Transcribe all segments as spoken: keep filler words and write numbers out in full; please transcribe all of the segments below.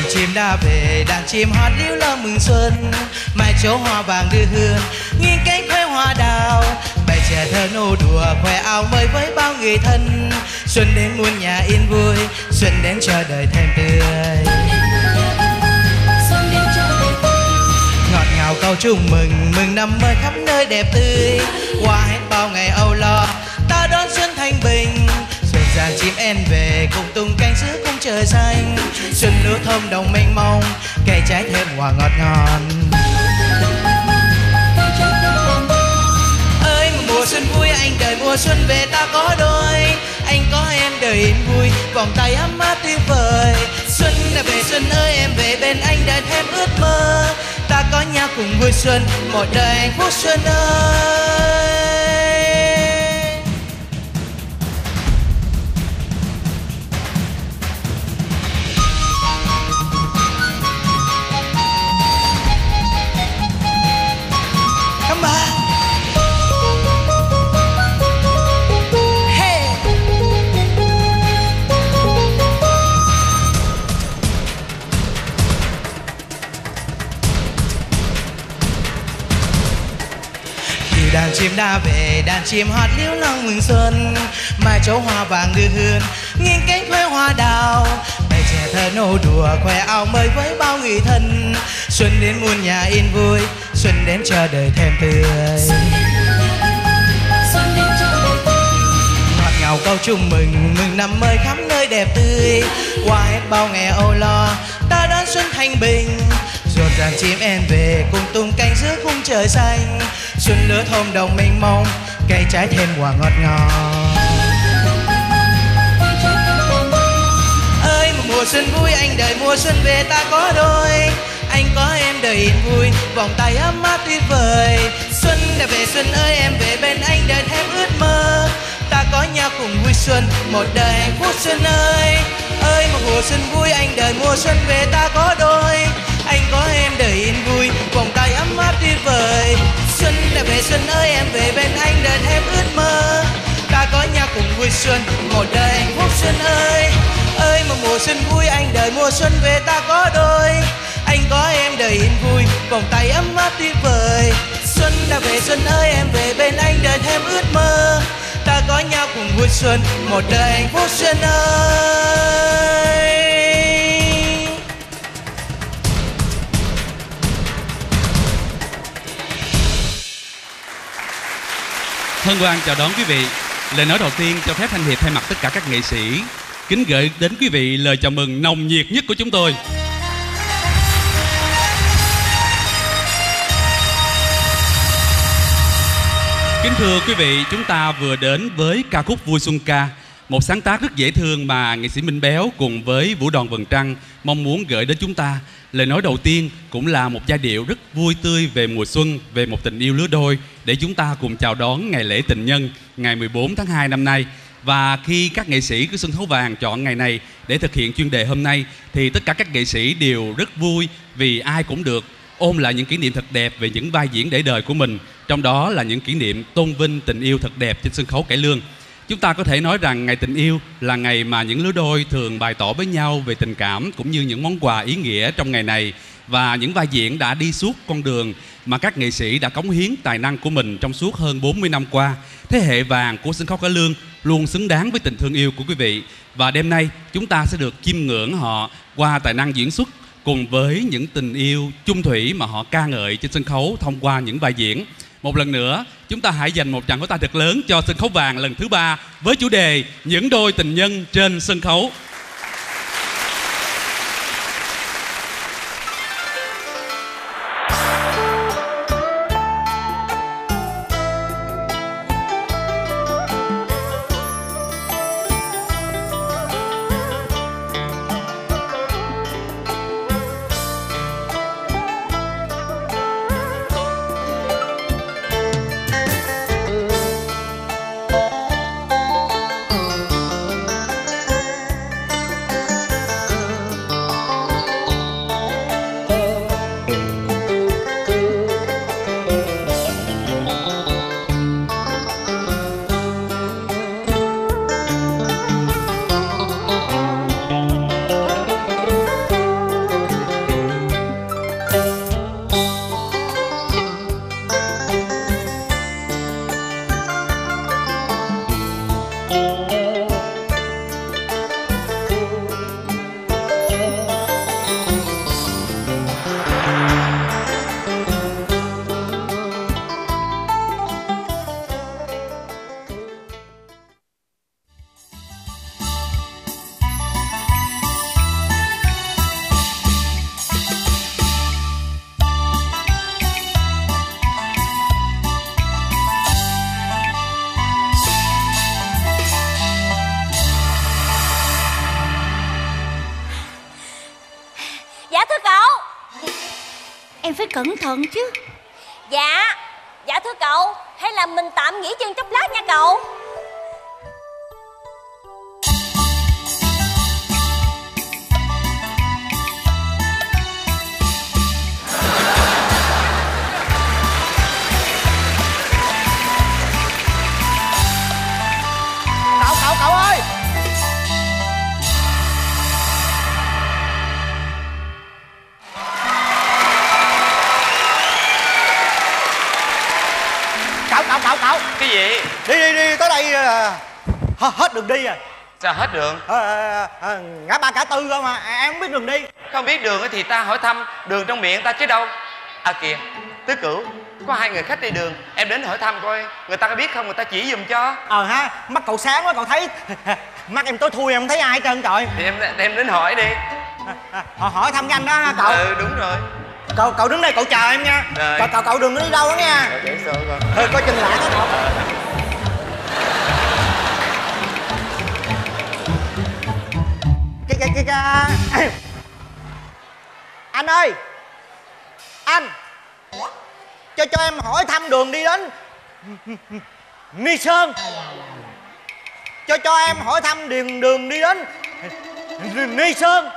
chim đã về, đàn chim hót líu lo mừng xuân. Mai chỗ hoa vàng đưa hương, nghiêng cánh khoe hoa đào. Bài trẻ thơ nô đùa, khoe áo mới với bao người thân. Xuân đến muôn nhà yên vui, xuân đến cho đời thêm tươi. Ngọt ngào câu chúc mừng, mừng năm mới khắp nơi đẹp tươi. Qua hết bao ngày âu lo, ta đón xuân thanh bình. Xuân sang chim én về, cùng tung cánh giữa cung trời xanh. Xuân lúa thơm đồng mênh mông, cây trái thêm hoa ngọt ngon. Ơi mùa xuân vui, anh đợi mùa xuân về ta có đôi. Anh có em đời yên vui, vòng tay ấm áp tuyệt vời. Xuân đã về, xuân ơi em về bên anh đời thêm ước mơ. Ta có nhau cùng vui xuân, một đời hạnh phúc xuân ơi. Cảm ơn. Hey. Từ đàn chim đã về, đàn chim hót líu lo mừng xuân. Mai chỗ hoa vàng đưa hương, nghiêng cánh khoe hoa đào. Bài trẻ thơ nô đùa, khoe áo mới với bao người thân. Xuân đến muôn nhà yên vui, xuân đến cho đời thêm tươi. Ngọt ngào câu chúc mừng, mừng năm mới khắp nơi đẹp tươi. Qua hết bao ngày âu lo, ta đón xuân thanh bình. Rộn ràng chim én về, cùng tung cánh giữa khung trời xanh. Xuân lứa thơm đồng mênh mông, cây trái thêm quả ngọt ngào. Ơi mùa xuân vui, anh đợi mùa xuân về ta có đôi. Anh có em đời yên vui, vòng tay ấm áp tuyệt vời. Xuân đã về, xuân ơi em về bên anh đời thêm ước mơ. Ta có nhau cùng vui xuân, một đời hạnh phúc xuân ơi. Ơi một mùa xuân vui, anh đợi mùa xuân về ta có đôi. Anh có em đời yên vui, vòng tay ấm áp tuyệt vời. Xuân đã về, xuân ơi em về bên anh đời thêm ước mơ. Ta có nhau cùng vui xuân, một đời hạnh phúc xuân ơi. Ơi một mùa xuân vui, anh đợi mùa xuân về ta có đôi. Anh có em đời yên vui, vòng tay ấm áp tuyệt vời. Xuân đã về, xuân ơi em về bên anh đời thêm ước mơ. Ta có nhau cùng vui xuân, một đời hạnh phúc xuân ơi. Hân hoan chào đón quý vị. Lời nói đầu tiên cho phép Thanh Hiệp thay mặt tất cả các nghệ sĩ kính gửi đến quý vị lời chào mừng nồng nhiệt nhất của chúng tôi. Kính thưa quý vị, chúng ta vừa đến với ca khúc Vui Xuân Ca, một sáng tác rất dễ thương mà nghệ sĩ Minh Béo cùng với Vũ đoàn Vầng Trăng mong muốn gửi đến chúng ta. Lời nói đầu tiên cũng là một giai điệu rất vui tươi về mùa xuân, về một tình yêu lứa đôi, để chúng ta cùng chào đón ngày lễ tình nhân ngày mười bốn tháng hai năm nay. Và khi các nghệ sĩ của Sân Khấu Vàng chọn ngày này để thực hiện chuyên đề hôm nay thì tất cả các nghệ sĩ đều rất vui, vì ai cũng được ôm lại những kỷ niệm thật đẹp về những vai diễn để đời của mình, trong đó là những kỷ niệm tôn vinh tình yêu thật đẹp trên sân khấu cải lương. Chúng ta có thể nói rằng ngày tình yêu là ngày mà những lứa đôi thường bày tỏ với nhau về tình cảm cũng như những món quà ý nghĩa trong ngày này. Và những vai diễn đã đi suốt con đường mà các nghệ sĩ đã cống hiến tài năng của mình trong suốt hơn bốn mươi năm qua. Thế hệ vàng của sân khấu cải lương luôn xứng đáng với tình thương yêu của quý vị. Và đêm nay chúng ta sẽ được chiêm ngưỡng họ qua tài năng diễn xuất cùng với những tình yêu chung thủy mà họ ca ngợi trên sân khấu thông qua những vai diễn. Một lần nữa, chúng ta hãy dành một tràng pháo tay thật lớn cho Sân Khấu Vàng lần thứ ba với chủ đề Những đôi tình nhân trên sân khấu. em phải cẩn thận chứ. Dạ, dạ thưa cậu, hay là mình tạm nghỉ chân chốc lát nha cậu. Cậu cậu cậu ơi, cậu cậu cậu cậu Cái gì? đi đi đi tới đây là hết, hết đường đi rồi. Sao hết đường? à, à, à, ngã ba ngã tư không mà em không biết đường đi. Không biết đường thì ta hỏi thăm đường trong miệng ta chứ đâu. À kìa, Tứ Cửu, có hai người khách đi đường, em đến hỏi thăm coi người ta có biết không, người ta chỉ giùm cho. Ờ ha, mắt cậu sáng quá cậu thấy. Mắt em tối thui em không thấy ai hết trơn trời. Thì em em đến hỏi đi. À, à, họ hỏi thăm cái anh đó ha cậu. Ừ đúng rồi. Cậu cậu đứng đây cậu chờ em nha. Rồi. Cậu cậu cậu đừng có đi đâu đó nha. Rồi để sao coi. Thôi coi chừng lại đó cậu. Cái cái cái cái anh ơi, anh cho cho em hỏi thăm đường đi đến Ni Sơn. Cho cho em hỏi thăm đường đường đi đến Ni Sơn.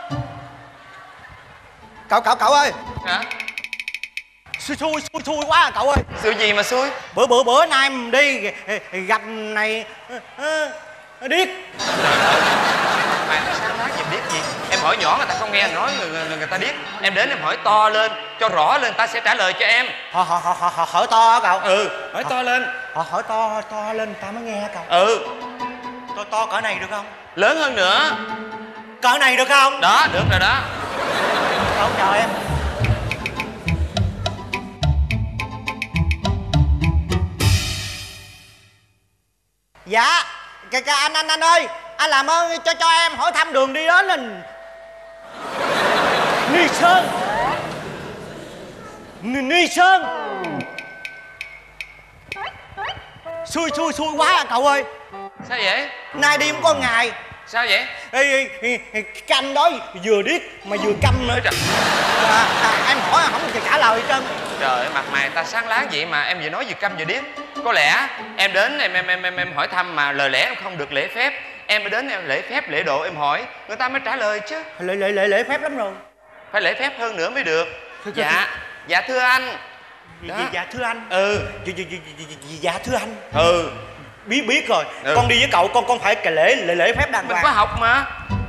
Cậu cậu cậu ơi. Hả? Xui xui xui xui quá à, cậu ơi. Xui gì mà xui? Bữa bữa bữa nay em đi gặp này điếc. Mày nó sáng láng gì biết gì? Em hỏi nhỏ người ta không nghe nói, người, người, người ta biết. Em đến em hỏi to lên cho rõ lên, ta sẽ trả lời cho em. Họ họ họ họ hỏi to hả cậu? Ừ, hỏi to lên. Họ hỏi to to lên ta mới nghe hả cậu? Ừ. To to cỡ này được không? Lớn hơn nữa. Cỡ này được không? Đó, được rồi đó. Cậu chờ em. Dạ, cái cái anh anh anh ơi, anh làm ơn cho cho em hỏi thăm đường đi đến mình Ni Sơn. Ni, Ni Sơn. Xui xui xui quá à cậu ơi. Sao vậy? Nay đi không có ngày. Sao vậy? Ê, ê, ê, ê, cái anh đó vừa điếc mà vừa câm nữa. Trời. À, à, em hỏi không thì trả lời trơn. Trời ơi, mặt mày ta sáng láng vậy mà em vừa nói vừa câm vừa điếc. Có lẽ em đến em em em em, em hỏi thăm mà lời lẽ em không được lễ phép. Em mới đến em lễ phép lễ độ em hỏi, người ta mới trả lời chứ. Lễ lễ lễ lễ phép lắm rồi. Phải lễ phép hơn nữa mới được. Dạ, dạ thưa anh. Dạ, dạ thưa anh. Ừ. Dạ, dạ, dạ, dạ, dạ thưa anh. Ừ. Biết biết rồi. Ừ. Con đi với cậu con con phải cái lễ lễ lễ phép đàng Mình hoàng. có học mà.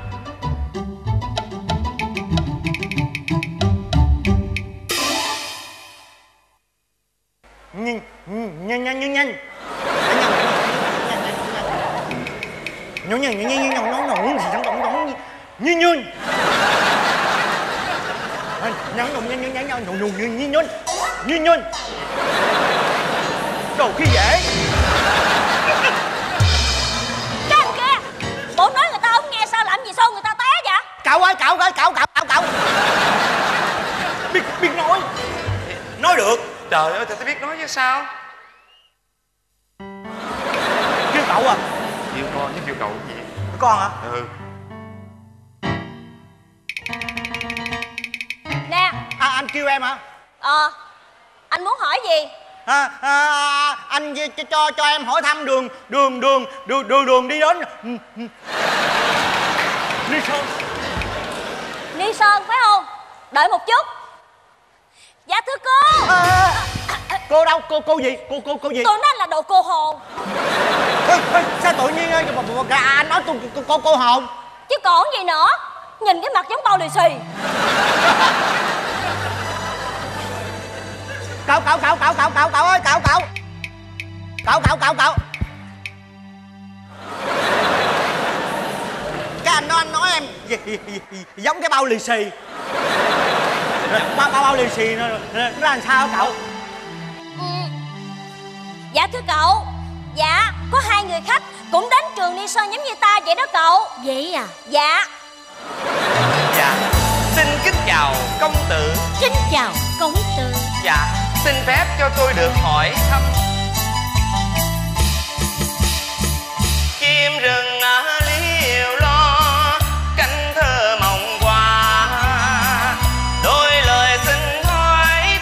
Nhanh nhanh nhanh nhanh nhanh. Nhổ nhổ nhổ nhổ nhổ nhổ nhổ nhổ gì thằng động động như nhún. Nhón nhổ nhổ nhổ nhổ nhổ nhổ như như nhún như nhún. Đồ khi dễ. Cái anh kia, bộ nói người ta không nghe sao làm gì xô người ta té vậy? Cậu ơi cậu ơi cậu cậu cậu cậu. Biết biết nói. Nói được. Trời ơi, tao biết nói chứ sao. Kêu cậu à? Kêu con chứ kêu cậu gì? Con hả? Ừ. Nè. À, anh kêu em hả? Ờ. Anh muốn hỏi gì? À, à, anh cho, cho cho em hỏi thăm đường đường đường đường đường, đường đi đến Ni Sơn. Ni Sơn phải không? Đợi một chút. Dạ thưa cô. À, cô đâu? Cô cô gì? Cô cô cô gì? Tôi nói là đồ cô hồn. Ê, ê, sao tự nhiên anh nói tôi cô, cô cô hồn? Chứ còn gì nữa. Nhìn cái mặt giống bao lì xì. Cậu cậu cậu cậu cậu cậu cậu ơi cậu cậu cậu cậu cậu cậu cái anh đó anh nói em gì, gì, gì, giống cái bao lì xì. bao bao bao lì xì nó nó làm sao cậu? Ừ. Dạ thưa cậu. Dạ có hai người khách cũng đến trường Ni Sơn giống như ta vậy đó cậu. Vậy à? Dạ. Dạ, xin kính chào công tử. Kính chào công tử. Dạ, xin phép cho tôi được hỏi thăm. Chim rừng liều lo, cánh thơ mộng qua, đôi lời xin hỏi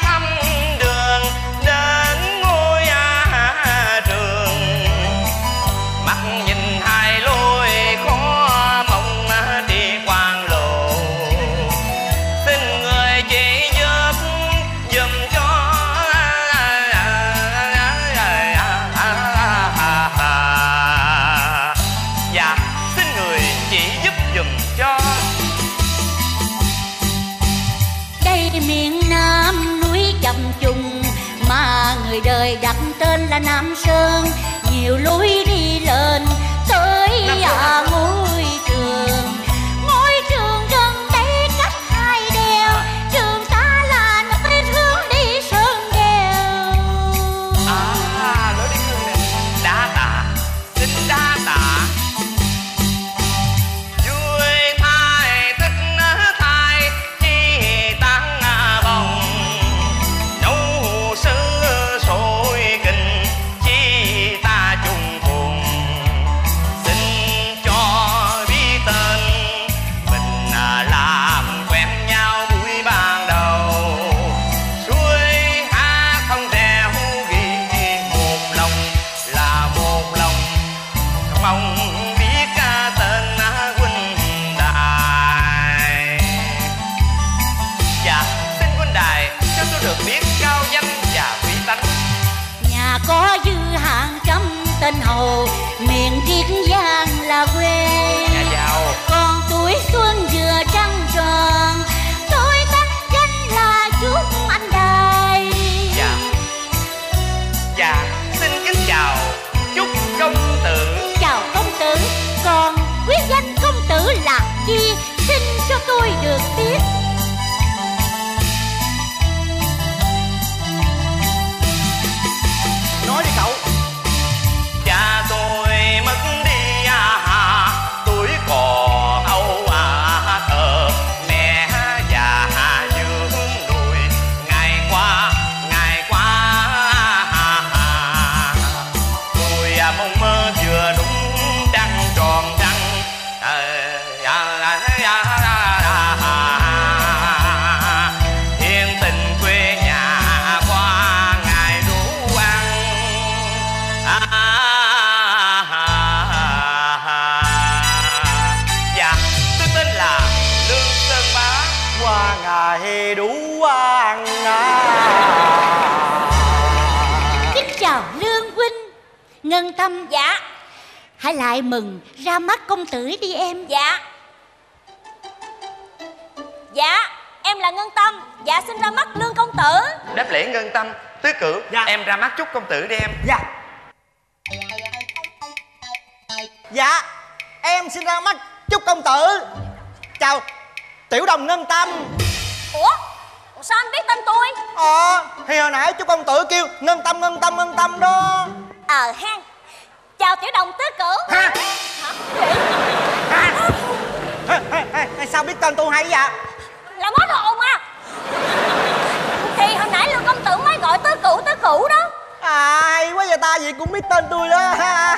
người đời đặt tên là Nam Sơn, nhiều lối đi lên tới à, ngôi trường. Ngôi trường gần đây cách hai đèo, trường ta là nơi hướng đi sơn đèo. À, lối đi hương này. Đa tạ, xin đa tạ. Vui thai thích thai chi tăng bồng, nấu sứ sôi kinh chi ta chung cùng. Xin cho biết tên mình làm quen nhau buổi ban đầu, suối hát không reo ghi một lòng là một lòng. Mong biết tên huynh đài. Dạ, xin huynh đài cho tôi được biết cao danh và quý tánh. Nhà có dư hàng trăm tên hầu, miền Kiên Giang là quê. Nhà giàu. Còn tuổi xuân vừa trăng tròn, tôi tánh danh là Trúc Anh Đài. Dạ. Dạ, xin kính chào chúc công tử. Chào công tử, còn quý danh công tử là chi, xin cho tôi được biết. Nói đi cậu. Cha tôi mất đi à, tuổi còn âu à thờ. Mẹ già dưỡng nuôi ngày qua ngày qua. Tôi mong mơ vừa đúng trăng tròn trăng. Thiên tình quê nhà qua ngày đủ ăn. À, dạ, tôi tên là Lương Sơn Bá. Qua ngày đủ ăn à. Kính chào Lương huynh. Ngân Tâm. Dạ. Hãy lại mừng ra mắt công tử đi em. Dạ. Dạ, em là Ngân Tâm. Dạ, xin ra mắt Lương công tử. Đáp lễ Ngân Tâm. Tứ Cửu, Dạ. em ra mắt chúc công tử đi em. Dạ. Dạ, em xin ra mắt chúc công tử. Chào tiểu đồng Ngân Tâm. Ủa, sao anh biết tên tôi? Ờ, thì hồi nãy chúc công tử kêu Ngân Tâm Ngân Tâm Ngân Tâm đó. Ờ ha. Chào tiểu đồng Tứ Cửu. Ha. Hả? Ha. Ê, ê, ê, sao biết tên tôi hay vậy? Là món hồn à. Thì hồi nãy Lương công tử mới gọi Tứ Cửu Tứ Cửu đó. À, hay quá vậy ta, vậy cũng biết tên tôi đó.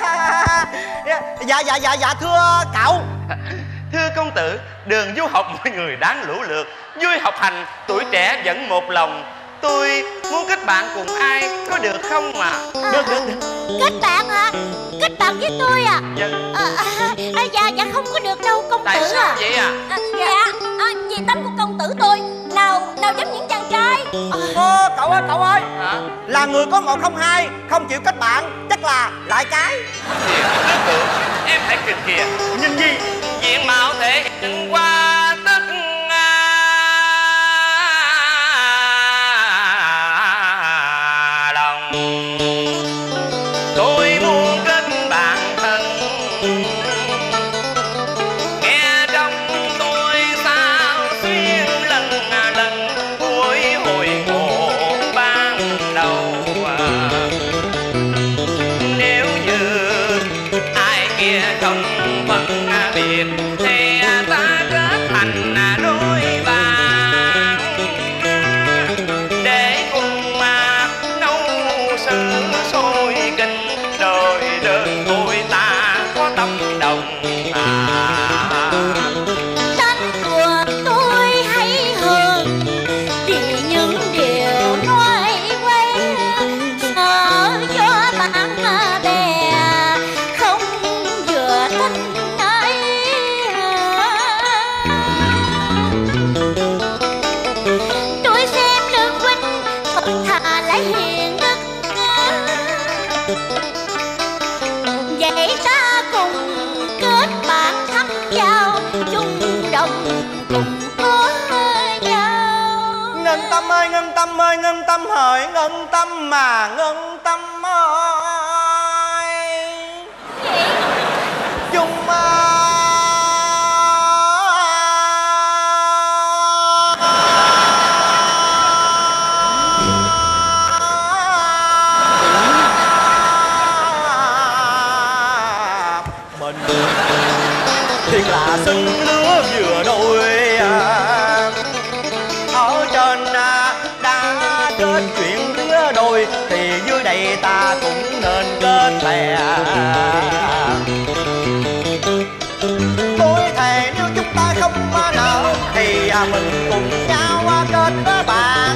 Dạ dạ dạ dạ thưa cậu. Thưa công tử, đường du học mọi người đáng lũ lượt, vui học hành, tuổi trẻ vẫn một lòng. Tôi muốn kết bạn cùng ai, có được không mà? Được được được. Kết bạn hả? Kết bạn với tôi à? Dạ. À, à, à, dạ dạ không có được đâu công Tại tử sao à. vậy à? À, dạ, à, vì tánh của công tử tôi nào nào giống những chàng trai. Ô, cậu ơi cậu ơi, Hả? là người có một không hai, không chịu kết bạn, chắc là lại cái. Kìa, Tứ Cửu, em hãy kìa kìa. Nhìn gì? Diện mạo thể hiện qua tất lòng. Tôi muốn kết bạn thân, nghe trong tôi sao xuyên lần lần cuối hồi ngộ ban đầu. Nếu như ai kia không phân biệt thì ta Tâm ơi Ngân Tâm hỡi Ngân Tâm mà Ngân Tâm ơi. Gì? Chung mình thiệt là xứng lứa vừa đôi, ở trên đã kết chuyện lứa đôi thì dưới đây ta cũng nên kết bè. Tôi thề nếu chúng ta không nợ thì mình cùng nhau kết bạn,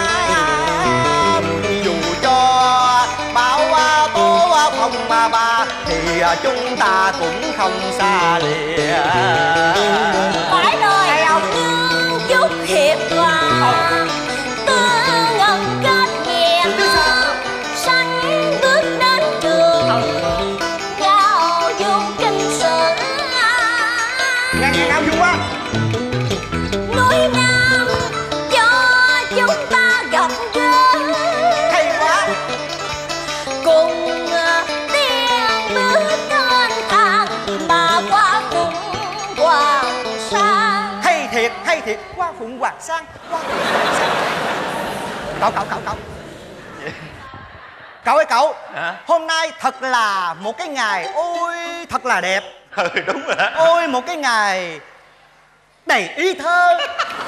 dù cho bão tố phong ba ba thì chúng ta cũng không xa lìa. Phải rồi, nhưng chút hiệp hòa tư ngân kết nhẹ sanh bước đến trường giao du kinh sử. Nghe nghe ngao du quá. Núi Nam cho chúng ta gặp gỡ, Hay quá. cùng tiên bước thanh thang mà qua cùng hoàng sa. Hay thiệt, hay thiệt. Qua phụng hoàng sang, qua phụng hoàng sang. Cậu, cậu, cậu, cậu. Cậu ơi cậu. Hả? Hôm nay thật là một cái ngày ôi thật là đẹp. Ừ đúng rồi đó. Ôi một cái ngày đầy ý thơ.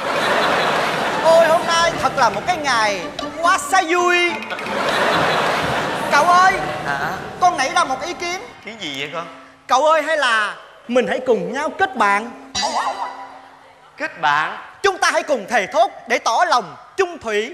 Ôi hôm nay thật là một cái ngày quá xa vui. Cậu ơi. Hả? Con nảy ra một ý kiến. Cái gì vậy con? Cậu ơi hay là mình hãy cùng nhau kết bạn. Kết bạn? Chúng ta hãy cùng thề thốt để tỏ lòng chung thủy.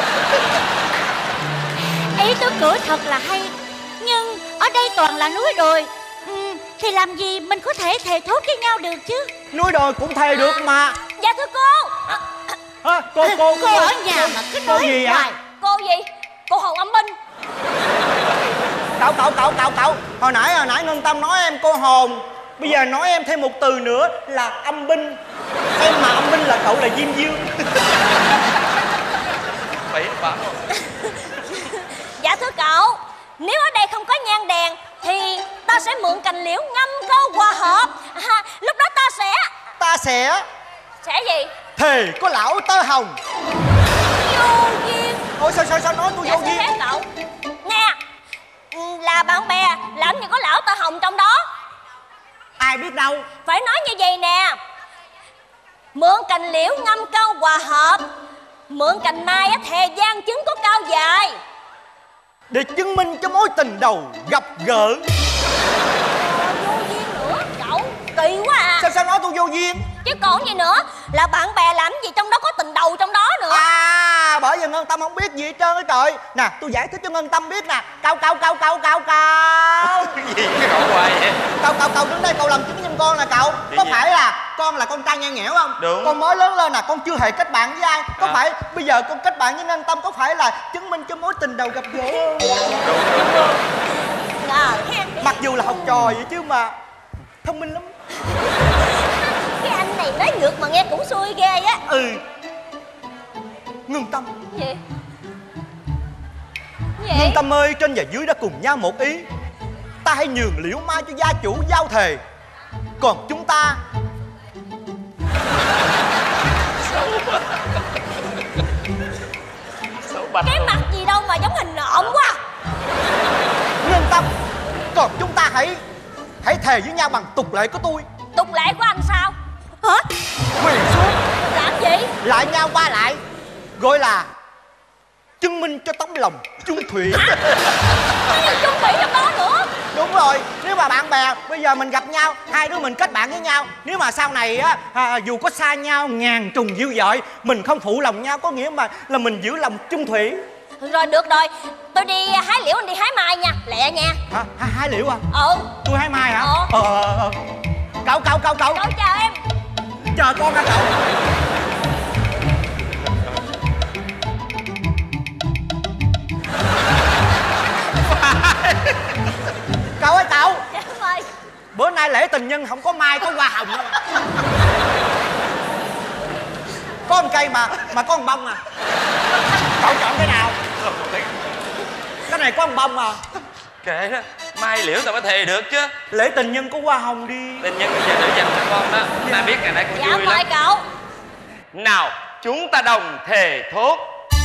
Ý tứ cửa thật là hay, nhưng ở đây toàn là núi đồi, ừ, thì làm gì mình có thể thề thốt với nhau được chứ? Núi đồi cũng thề được mà. Dạ thưa cô. À, cô cô Cô ở nhà mà cứ cô nói gì vậy? hoài. Cô gì? Cô Hồng Âm Minh. Cậu cậu cậu cậu cậu hồi nãy hồi nãy Ngân Tâm nói em cô hồn, bây giờ nói em thêm một từ nữa là âm binh. Em mà âm binh là cậu là Diêm Dương. Phải bảo không? Dạ thưa cậu, nếu ở đây không có nhang đèn thì ta sẽ mượn cành liễu ngâm câu hòa hợp. À, lúc đó ta sẽ Ta sẽ sẽ gì? thề có lão tơ hồng. Vô duyên. Ôi sao sao sao nói tôi Dạ vô xin duyên. phép cậu. Nè, ừ, là bạn bè làm gì có lão tơ hồng trong đó. Ai biết đâu. Phải nói như vậy nè. Mượn cành liễu ngâm câu hòa hợp, mượn cành mai á, thề gian chứng có cao dài, Để chứng minh cho mối tình đầu gặp gỡ. vô duyên nữa. Cậu kỳ quá à. Sao sao nói tôi vô duyên. Chứ còn gì nữa, là bạn bè làm gì trong đó có tình đầu trong đó nữa. À bởi vì Ngân Tâm không biết gì hết trơn á trời. Nè tôi giải thích cho Ngân Tâm biết nè. Cậu cậu cậu cậu cậu cậu Cái gì cái cậu hoài vậy? Cậu cậu cậu đứng đây cậu làm chứng giùm con nè cậu. Cái Có gì? phải là con là con trai ngang nghẽo không? Đúng. Con mới lớn lên nè, con chưa hề kết bạn với ai. Có À. phải bây giờ con kết bạn với Ngân Tâm có phải là chứng minh cho mối tình đầu gặp gỡ không? Ngờ ha. Mặc dù là học trò vậy chứ mà thông minh lắm. Cái anh này nói ngược mà nghe cũng xui ghê á. Ừ. Ngân Tâm. Gì? Ngân Gì? Tâm ơi, trên và dưới đã cùng nhau một ý. Ta hãy nhường liễu mai cho gia chủ giao thề. Còn chúng ta Xấu bạch. Cái mặt gì đâu mà giống hình nộm quá. Ngân Tâm, còn chúng ta hãy hãy thề với nhau bằng tục lệ của tôi. Tục lệ của anh sao? Hả? Quỳ xuống Làm gì? lại nhau qua lại, gọi là chứng minh cho tấm lòng chung thủy. Cái gì chung thủy trong đó nữa? Đúng rồi, nếu mà bạn bè bây giờ mình gặp nhau, hai đứa mình kết bạn với nhau, nếu mà sau này á à, dù có xa nhau ngàn trùng dữ dội, mình không phụ lòng nhau, có nghĩa mà là mình giữ lòng chung thủy. Rồi được rồi, tôi đi hái liễu, anh đi hái mai nha, lẹ nha. Hả? Hai, hai liễu à? Ừ. Tôi hái mai hả? Ờ. Ờ, ờ, ờ. Cậu cậu cậu cậu Cậu chào em. chờ con hả cậu? Cậu ơi cậu, Dạ đúng rồi. bữa nay lễ tình nhân không có mai, có hoa hồng đâu. Có một cây mà mà có một bông à. Cậu chọn cái nào? Cái này có một bông à. Kệ đó, mai liễu tao mới thề được chứ. Lễ tình nhân có hoa hồng đi. Tình nhân bây giờ để dành cho con đó. Dạ. Ta biết ngày nay con Dạ vui mời lắm. cậu. Nào, chúng ta đồng thề thốt.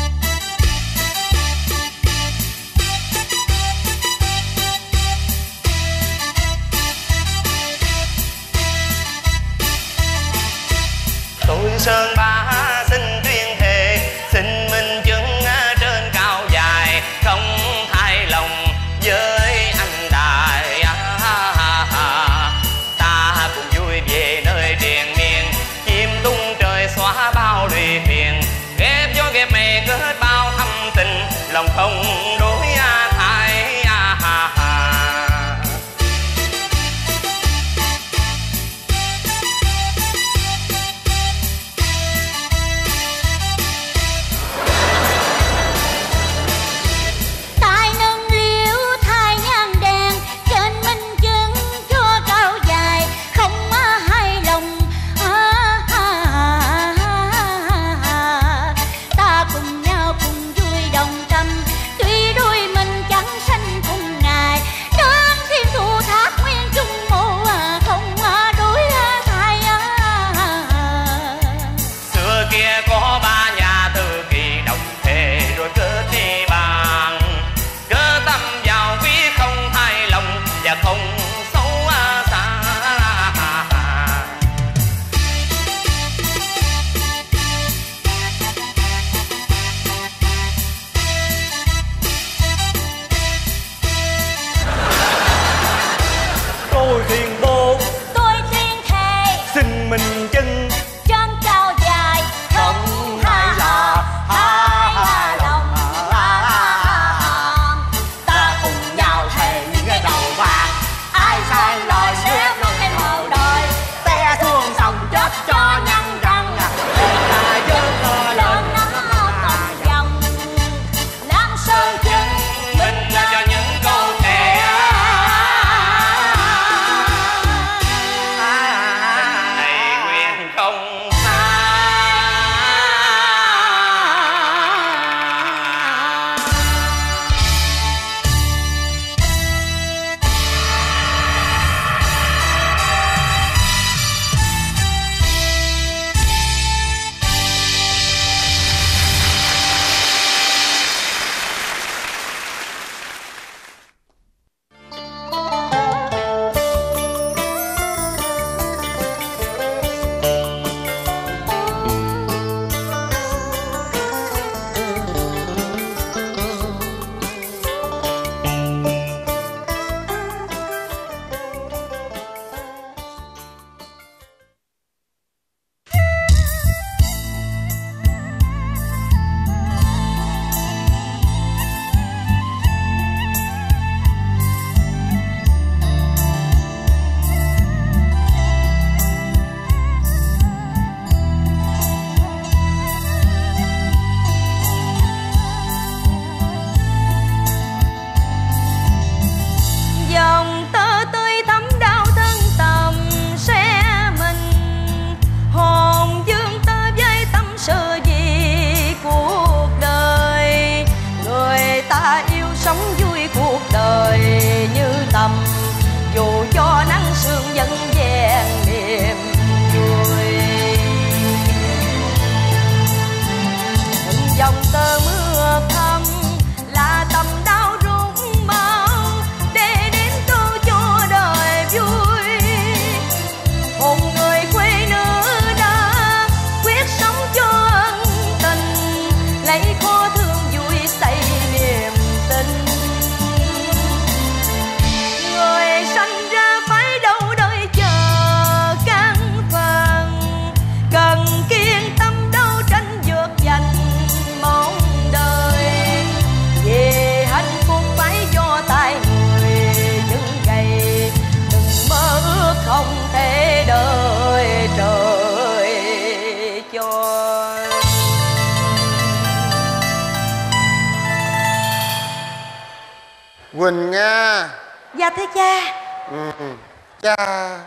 Tôi Sơn Bá xin tuyên thề, xin minh chứng trên cao dài, không thay lòng với anh Đại. Ta cùng vui về nơi triền miên, chim tung trời xóa bao lụy phiền, ghép gió ghép mẹ kết bao thâm tình, lòng không đối thay. Tai nâng liễu thai nhang đèn, trên minh chứng cho cao dài, không hai lòng. À, à, à, ta cùng nhau cùng vui đồng tâm, tuy đôi mình chẳng sanh cùng ngài, đơn thiên thu thác nguyên chung mộ, không đối thay. Xưa kia có ba nhà từ kỳ đồng thề rồi kết đi bàn, cơ tâm vào quý không hai lòng và không xấu xa. Tôi thiên bố Tôi tuyên thề xin minh chứng, trên cao dài, không hai là hai hai lòng. ta cùng nhau thề những cái đầu vàng, ai sai lời Sẽ mất em màu đời, té xuống sông chết cho nhân răng. Ta dớt cờ lên lớn nó còn dòng. Nam Sơn chứng Minh cho những câu thề này quyền không dòng tơ tươi thấm đau thân tầm xe mình, hồn dương tơ với tâm sự vì cuộc đời. Người ta yêu sống vui cuộc đời như tầm, dù cho nắng sương vẫn vẹn niềm vui. Dòng tơ mưa thấm là tầm đau rung mau, để đến tu cho đời vui. Hồn người quê nữ đã quyết sống cho ân tình, lấy khó thương vui xây niềm tin. Người sanh ra phải đâu đợi chờ căn phần, cần kiên tâm đấu tranh vượt giành mong đời. Về hạnh phúc phải do tay người những ngày, đừng mơ ước không thể đợi trời cho. Quỳnh Nga. Dạ thưa cha. Ừ, cha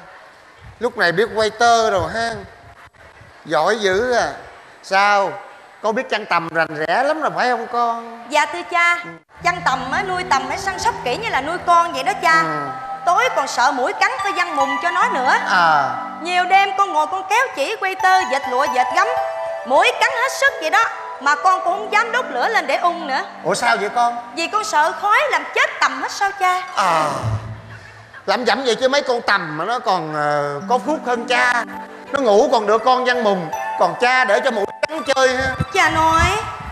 lúc này biết quay tơ rồi ha, giỏi dữ à. Sao Con biết chăn tằm rành rẽ lắm rồi phải không con? Dạ thưa cha, chăn tằm á, nuôi tằm phải săn sóc kỹ như là nuôi con vậy đó cha. ừ. Tối còn sợ muỗi cắn phải giăng mùng cho nó nữa. À. Nhiều đêm con ngồi con kéo chỉ quay tơ dệt lụa dệt gấm, muỗi cắn hết sức vậy đó, mà con cũng không dám đốt lửa lên để ung nữa. Ủa sao vậy con? Vì con sợ khói làm chết tằm hết sao cha. À, làm dẫm vậy chứ mấy con tằm mà nó còn uh, có phúc hơn cha. Nó ngủ còn được con giăng mùng, còn cha để cho muỗi cắn chơi ha. Cha nói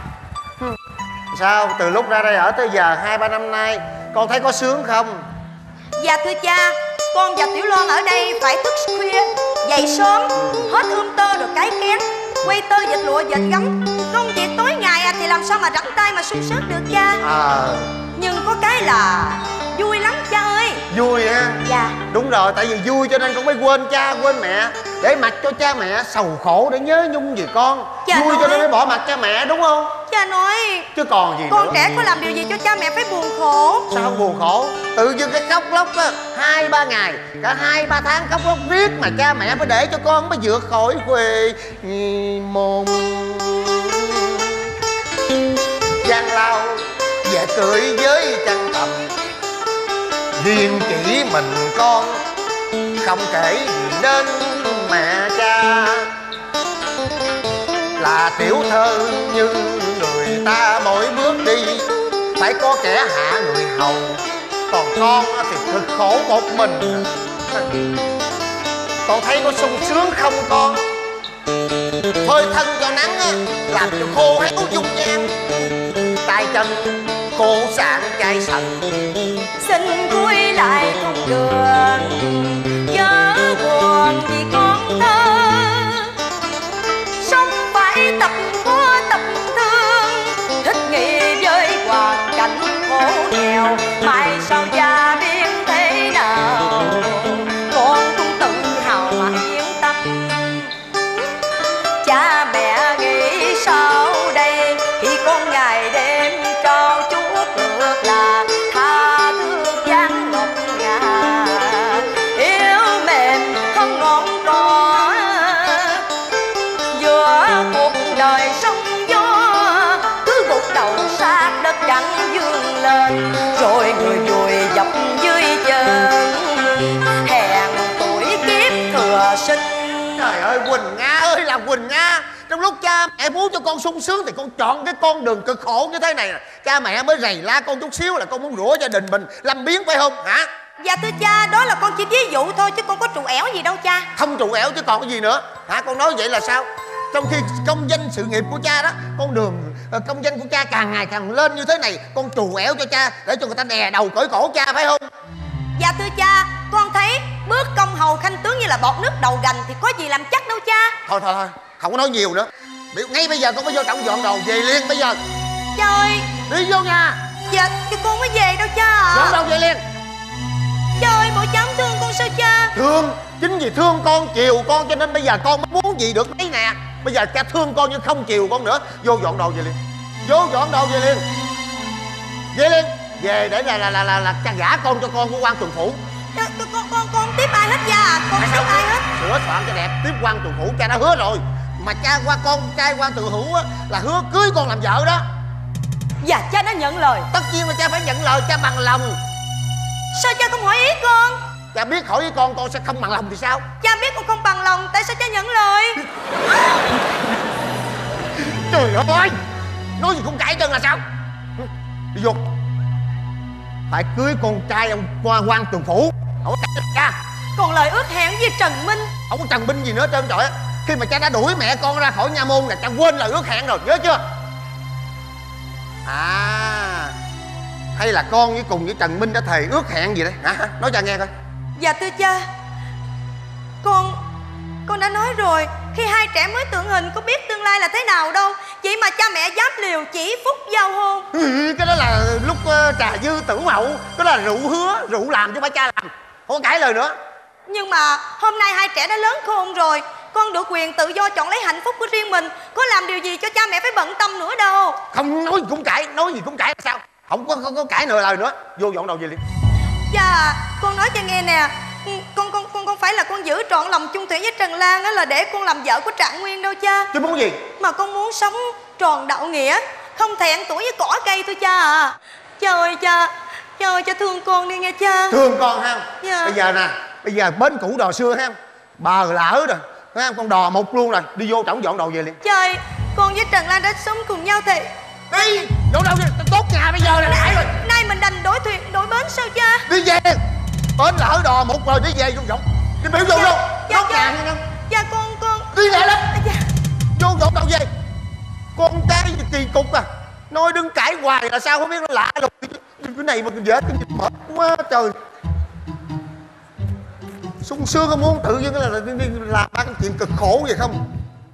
sao từ lúc ra đây ở tới giờ hai ba năm nay con thấy có sướng không? Dạ thưa cha, con và Tiểu Loan ở đây phải thức khuya, dậy sớm, hết ươm tơ rồi cái kén, quay tơ dệt lụa dệt gấm. Công việc tối ngày à, thì làm sao mà rảnh tay mà sung sướng được cha. À. Nhưng có cái là vui lắm cha ơi. Vui ha? Dạ. Đúng rồi, tại vì vui cho nên con mới quên cha quên mẹ, để mặc cho cha mẹ sầu khổ, để nhớ nhung về con. Cha vui nói... cho nên mới bỏ mặc cha mẹ đúng không? Cha nói chứ còn gì con nữa. trẻ có làm điều gì cho cha mẹ phải buồn khổ. Sao không buồn khổ? Tự dưng cái khóc lóc á, hai ba ngày, cả hai ba tháng khóc lóc riết mà cha mẹ phải để cho con mới vượt khỏi quê môn gian lao về cưới với chăn tằm. Riêng chỉ mình con không kể gì đến mẹ cha, là tiểu thơ như người ta mỗi bước đi phải có kẻ hạ người hầu, còn con thì cực khổ một mình. Con thấy có sung sướng không con? Phơi thân cho nắng làm cho khô héo dung nhan, tay chân khô sạn chai sần. Xin vui lại con đường chớ buồn vì con thơ, sống phải tập có tập thương, thích nghi với hoàn cảnh khổ nghèo. Mai sau cha biết thế nào, con cũng tự hào mà yên tâm. Cha mẹ nghĩ sao đây khi con ngày đêm trao chuốt ngược là tha thương gian ngọc ngà, yêu mềm hơn ngọn cỏ giữa cuộc đời sóng gió, cứ gục đầu sát đất chẳng vươn lên, rồi người vùi dập dưới chân hèn tuổi kiếp thừa sinh. Trời ơi Quỳnh Nga ơi là Quỳnh Nga, trong lúc cha mẹ muốn cho con sung sướng thì con chọn cái con đường cực khổ như thế này. Cha mẹ mới rầy la con chút xíu là con muốn rủa gia đình mình làm biếng phải không hả? Dạ thưa cha, đó là con chỉ ví dụ thôi chứ con có trù ẻo gì đâu cha. Không trù ẻo chứ còn cái gì nữa hả? Con nói vậy là sao? Trong khi công danh sự nghiệp của cha đó, con đường công danh của cha càng ngày càng lên như thế này, con trù ẻo cho cha để cho người ta đè đầu cởi cổ cha phải không? Dạ thưa cha, con thấy bước công hầu khanh tướng như là bọt nước đầu gành thì có gì làm chắc đâu cha. Thôi thôi thôi, không có nói nhiều nữa. Ngay bây giờ con phải vô trọng dọn đồ về liền bây giờ. Cha ơi. Đi vô nhà. Dạ chứ con mới về đâu cha ạ. Dọn đồ về liền. Cha ơi, bộ cháu thương con sao cha? Thương, chính vì thương con chiều con cho nên bây giờ con mới muốn gì được đấy nè. Bây giờ cha thương con nhưng không chiều con nữa. Vô dọn đồ về liền. Vô dọn đồ về liền. Về liền. Về để là là là là, là cha gả con cho con của quan tuần phủ. Con con con con tiếp ai hết cha à? Con tiếp ai hết? Sửa soạn cho đẹp, tiếp quan tuần phủ cha đã hứa rồi. Mà cha qua con trai quan tự hữu á là hứa cưới con làm vợ đó. Dạ cha đã nhận lời. Tất nhiên là cha phải nhận lời, cha bằng lòng. Sao cha không hỏi ý con? Cha biết hỏi ý con con sẽ không bằng lòng thì sao? Cha biết con không bằng lòng, tại sao cha nhận lời? Trời ơi, nói gì cũng cãi chân là sao? Đi vô. Phải cưới con trai ông qua quan tuần phủ. Không có cãi cha. Còn lời ước hẹn với Trần Minh. Không có Trần Minh gì nữa trơn trọi á. Khi mà cha đã đuổi mẹ con ra khỏi nha môn là cha quên lời ước hẹn rồi, nhớ chưa? À, hay là con với cùng với Trần Minh đã thề ước hẹn gì đấy hả? Nói cha nghe coi. Dạ thưa cha, Con Con đã nói rồi, khi hai trẻ mới tượng hình có biết tương lai là thế nào đâu. Vậy mà cha mẹ dám liều chỉ phút giao hôn. Ừ, cái đó là lúc uh, trà dư tử mậu. Cái đó là rượu hứa, rượu làm chứ phải cha làm. Không có cãi lời nữa. Nhưng mà hôm nay hai trẻ đã lớn khôn rồi, con được quyền tự do chọn lấy hạnh phúc của riêng mình. Có làm điều gì cho cha mẹ phải bận tâm nữa đâu. Không nói gì cũng cãi, nói gì cũng cãi là sao? Không có, không có cãi nửa lời nữa. Vô dọn đầu về liền. Cha, con nói cho nghe nè. Con con con không phải là con giữ trọn lòng chung thủy với Trần Lan á là để con làm vợ của Trạng Nguyên đâu cha. Chứ muốn gì? Mà con muốn sống tròn đạo nghĩa, không thẹn tuổi với cỏ cây thôi cha à. Cha ơi cha, cha ơi cha thương con đi nghe cha. Thương con ha. Dạ. Bây giờ nè, bây giờ bến cũ đò xưa ha, bờ lỡ rồi ha, con đò một luôn rồi, đi vô trỏng dọn đồ về liền. Trời, con với Trần Lan đã sống cùng nhau thì đi dọn đâu đi, tốt nhà bây giờ là lại rồi. Nay mình đành đổi thuyền đổi bến sao cha? Đi về, bến lỡ đò một rồi đi về vô dọn, đi biểu vô vô tốt nhà nha. Dạ con con đi lại lắm. Dạ. Vô dọn đâu về, con cái gì kỳ cục à, nói đứng cãi hoài là sao không biết, nó lạ rồi cái này mà dễ cái gì mệt quá trời. Sung sướng không muốn tự nhiên là, là, là làm ba cái chuyện cực khổ vậy không.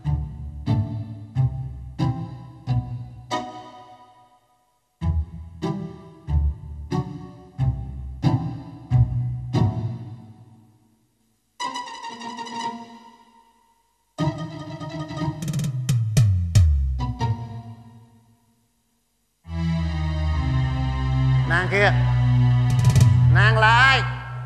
Nàng kia, nàng là ai?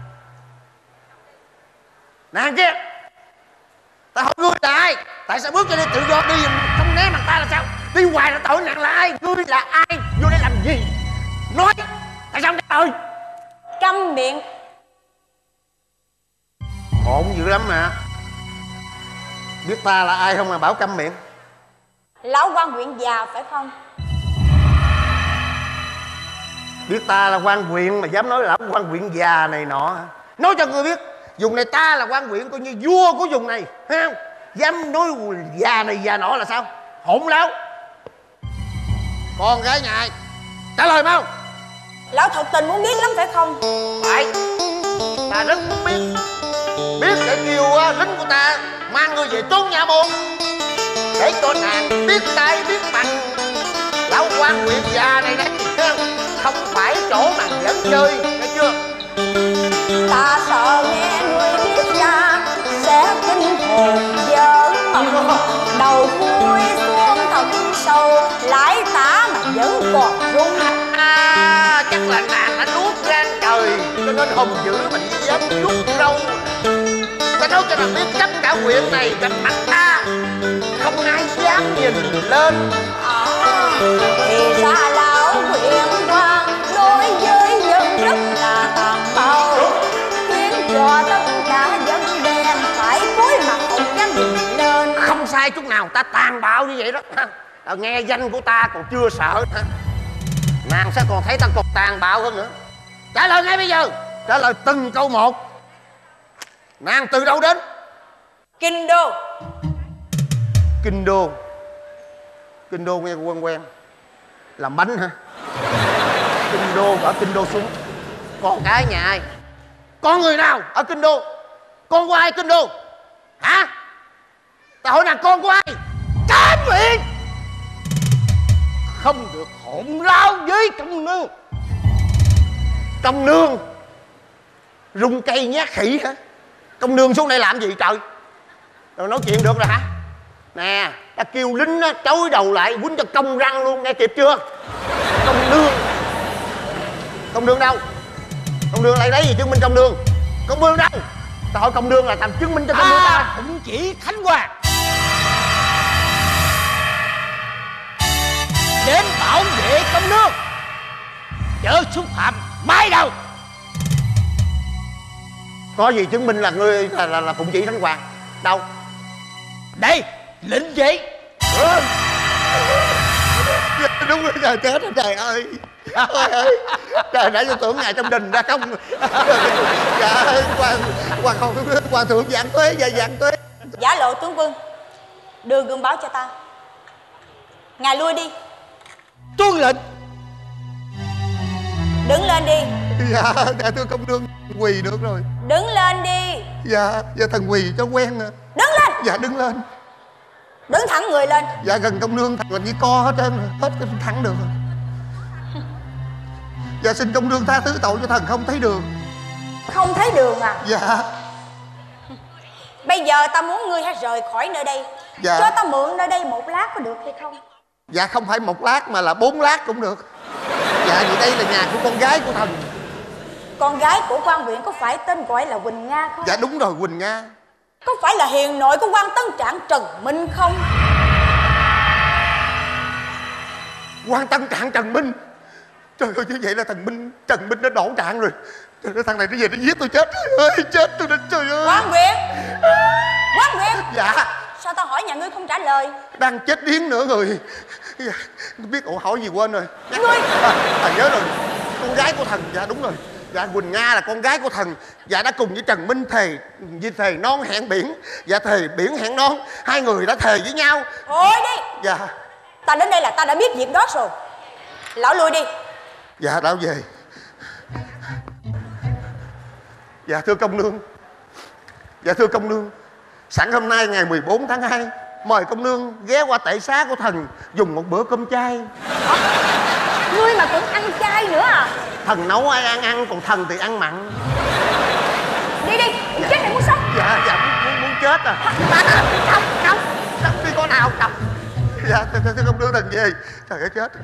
Nàng kia, ta hỏi ngươi là ai? Tại sao bước cho đi tự do đi không né mặt ta là sao? Đi hoài là tội, nàng là ai? Ngươi là ai? Vô đây làm gì? Nói, tại sao không trả lời? Câm miệng. Ổn dữ lắm mà. Biết ta là ai không mà bảo câm miệng? Lão quan huyện già phải không? Biết ta là quan huyện mà dám nói là quan huyện già này nọ hả? Nói cho ngươi biết, vùng này ta là quan huyện coi như vua của vùng này, thấy không? Dám nói già này già nọ là sao? Hỗn láo. Con gái nhà ai? Trả lời mau. Lão thật tình muốn biết lắm phải không? Phải. Ta rất muốn biết. Biết để kêu lính của ta mang ngươi về trốn nhà môn, để cho nàng biết tay biết mặt. Lão quan huyện già này đấy, không phải chỗ mà dẫn chơi, nghe chưa? Ta sợ nghe người biết ra sẽ kinh hồn vỡ đầu cuối xuống thật sâu, lại tả mà vẫn còn rung. À, chắc là nàng đã nuốt gan trời cho nên hùng dữ mà đi dám rút râu. Ta nói cho nàng biết tất cả huyện này gặp mặt ta không ai dám nhìn lên. À, thì ra lão huyện quan đối với dân rất là tàn bạo, khiến cho tất cả dân đen phải cúi mặt không dám nhìn lên. Không sai chút nào, ta tàn bạo như vậy đó. À, nghe danh của ta còn chưa sợ hả? Nàng sẽ còn thấy ta còn tàn bạo hơn nữa. Trả lời ngay bây giờ, trả lời từng câu một. Nàng từ đâu đến? Kinh Đô. Kinh Đô. Kinh Đô nghe quen quen. Làm bánh hả? Kinh Đô, ở Kinh Đô xuống. Con cái nhà ai? Con người nào ở Kinh Đô? Con của ai Kinh Đô? Hả? Ta hỏi nàng con của ai? Cám miệng! Không được hỗn láo với công nương. Công nương? Rung cây nhát khỉ hả? Công nương xuống đây làm gì trời? Rồi nói chuyện được rồi hả? Nè, ta kêu lính á, chối đầu lại quýnh cho cong răng luôn, nghe kịp chưa? Công nương. Công nương đâu? Công nương lại đấy gì chứng minh công nương? Công nương đâu? Ta hỏi công nương là làm chứng minh cho công à, nương ta. Cũng chỉ Khánh Hoàng đến bảo vệ công nương, chớ xúc phạm mai đầu. Có gì chứng minh là ngươi là là, là phụng chỉ Khánh Hoàng? Đâu? Đây, lệnh vậy. Ừ. Đúng rồi, trời chết rồi trời ơi. Trời ơi, trời đã vô tưởng ngày trong đình ra không. Trời ơi, hoàng hoàng không hoàng thượng dạng tuế và dạng tuế. Giả lộ tướng quân, đưa gương báo cho ta. Ngài lui đi. Tuân lệnh. Đứng lên đi. Dạ, dạ thưa công nương, quỳ được rồi. Đứng lên đi. Dạ, dạ thần quỳ cho quen à. Đứng lên. Dạ đứng lên. Đứng thẳng người lên. Dạ gần công nương thần như co hết trơn rồi, hết cái thẳng được rồi. Dạ xin công nương tha thứ tội cho thần không thấy đường. Không thấy đường à? Dạ. Bây giờ ta muốn ngươi hãy rời khỏi nơi đây. Dạ. Cho ta mượn nơi đây một lát có được hay không? Dạ không phải một lát mà là bốn lát cũng được. Dạ vì đây là nhà của con gái của thần. Con gái của quan huyện có phải tên gọi là Quỳnh Nga không? Dạ đúng rồi, Quỳnh Nga. Có phải là hiền nội của quan Tân Trạng Trần Minh không? Quan Tân Trạng Trần Minh? Trời ơi, như vậy là thằng Minh, Trần Minh nó đổ trạng rồi. Trời ơi, thằng này nó về nó giết tôi chết. Trời ơi, chết tôi đó, trời ơi. Quan huyện! Quan huyện! Dạ. Sao tao hỏi nhà ngươi không trả lời? Đang chết điếng nữa rồi. Dạ, biết ủa hỏi gì quên rồi. Nhắc Ngươi à, à, nhớ rồi. Con gái của thần, dạ đúng rồi. Dạ Quỳnh Nga là con gái của thần. Dạ đã cùng với Trần Minh thề vì thề non hẹn biển. Dạ thề biển hẹn non. Hai người đã thề với nhau. Thôi đi. Dạ. Ta đến đây là ta đã biết việc đó rồi. Lão lui đi. Dạ đã về. Dạ thưa công nương. Dạ thưa công nương, sẵn hôm nay ngày mười bốn tháng hai, mời công nương ghé qua tệ xá của thần dùng một bữa cơm chay. À, ngươi mà cũng ăn chay nữa à? Thần nấu ai ăn ăn, còn thần thì ăn mặn. Đi đi, dạ. Chết này muốn sống. Dạ, dạ muốn, muốn, muốn chết à. Không, không, không đi con nào, không. Dạ, thưa, thưa công nương thần về. Trời ơi chết.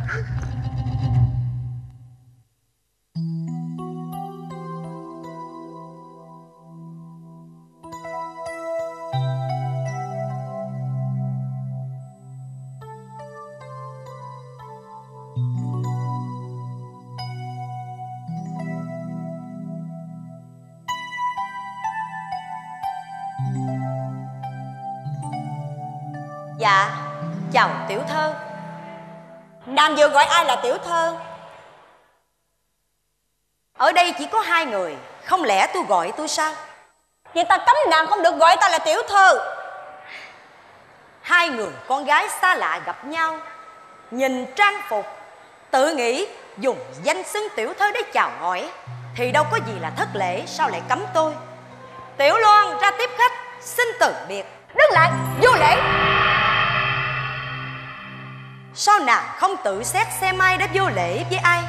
Dạ, chào tiểu thơ. Nàng vừa gọi ai là tiểu thơ? Ở đây chỉ có hai người, không lẽ tôi gọi tôi sao? Vậy ta cấm nàng không được gọi ta là tiểu thơ. Hai người con gái xa lạ gặp nhau, nhìn trang phục, tự nghĩ dùng danh xưng tiểu thơ để chào hỏi, thì đâu có gì là thất lễ, sao lại cấm tôi? Tiểu Loan ra tiếp khách, xin từ biệt. Đứng lại, vô lễ. Sao nàng không tự xét xem ai đã vô lễ với ai?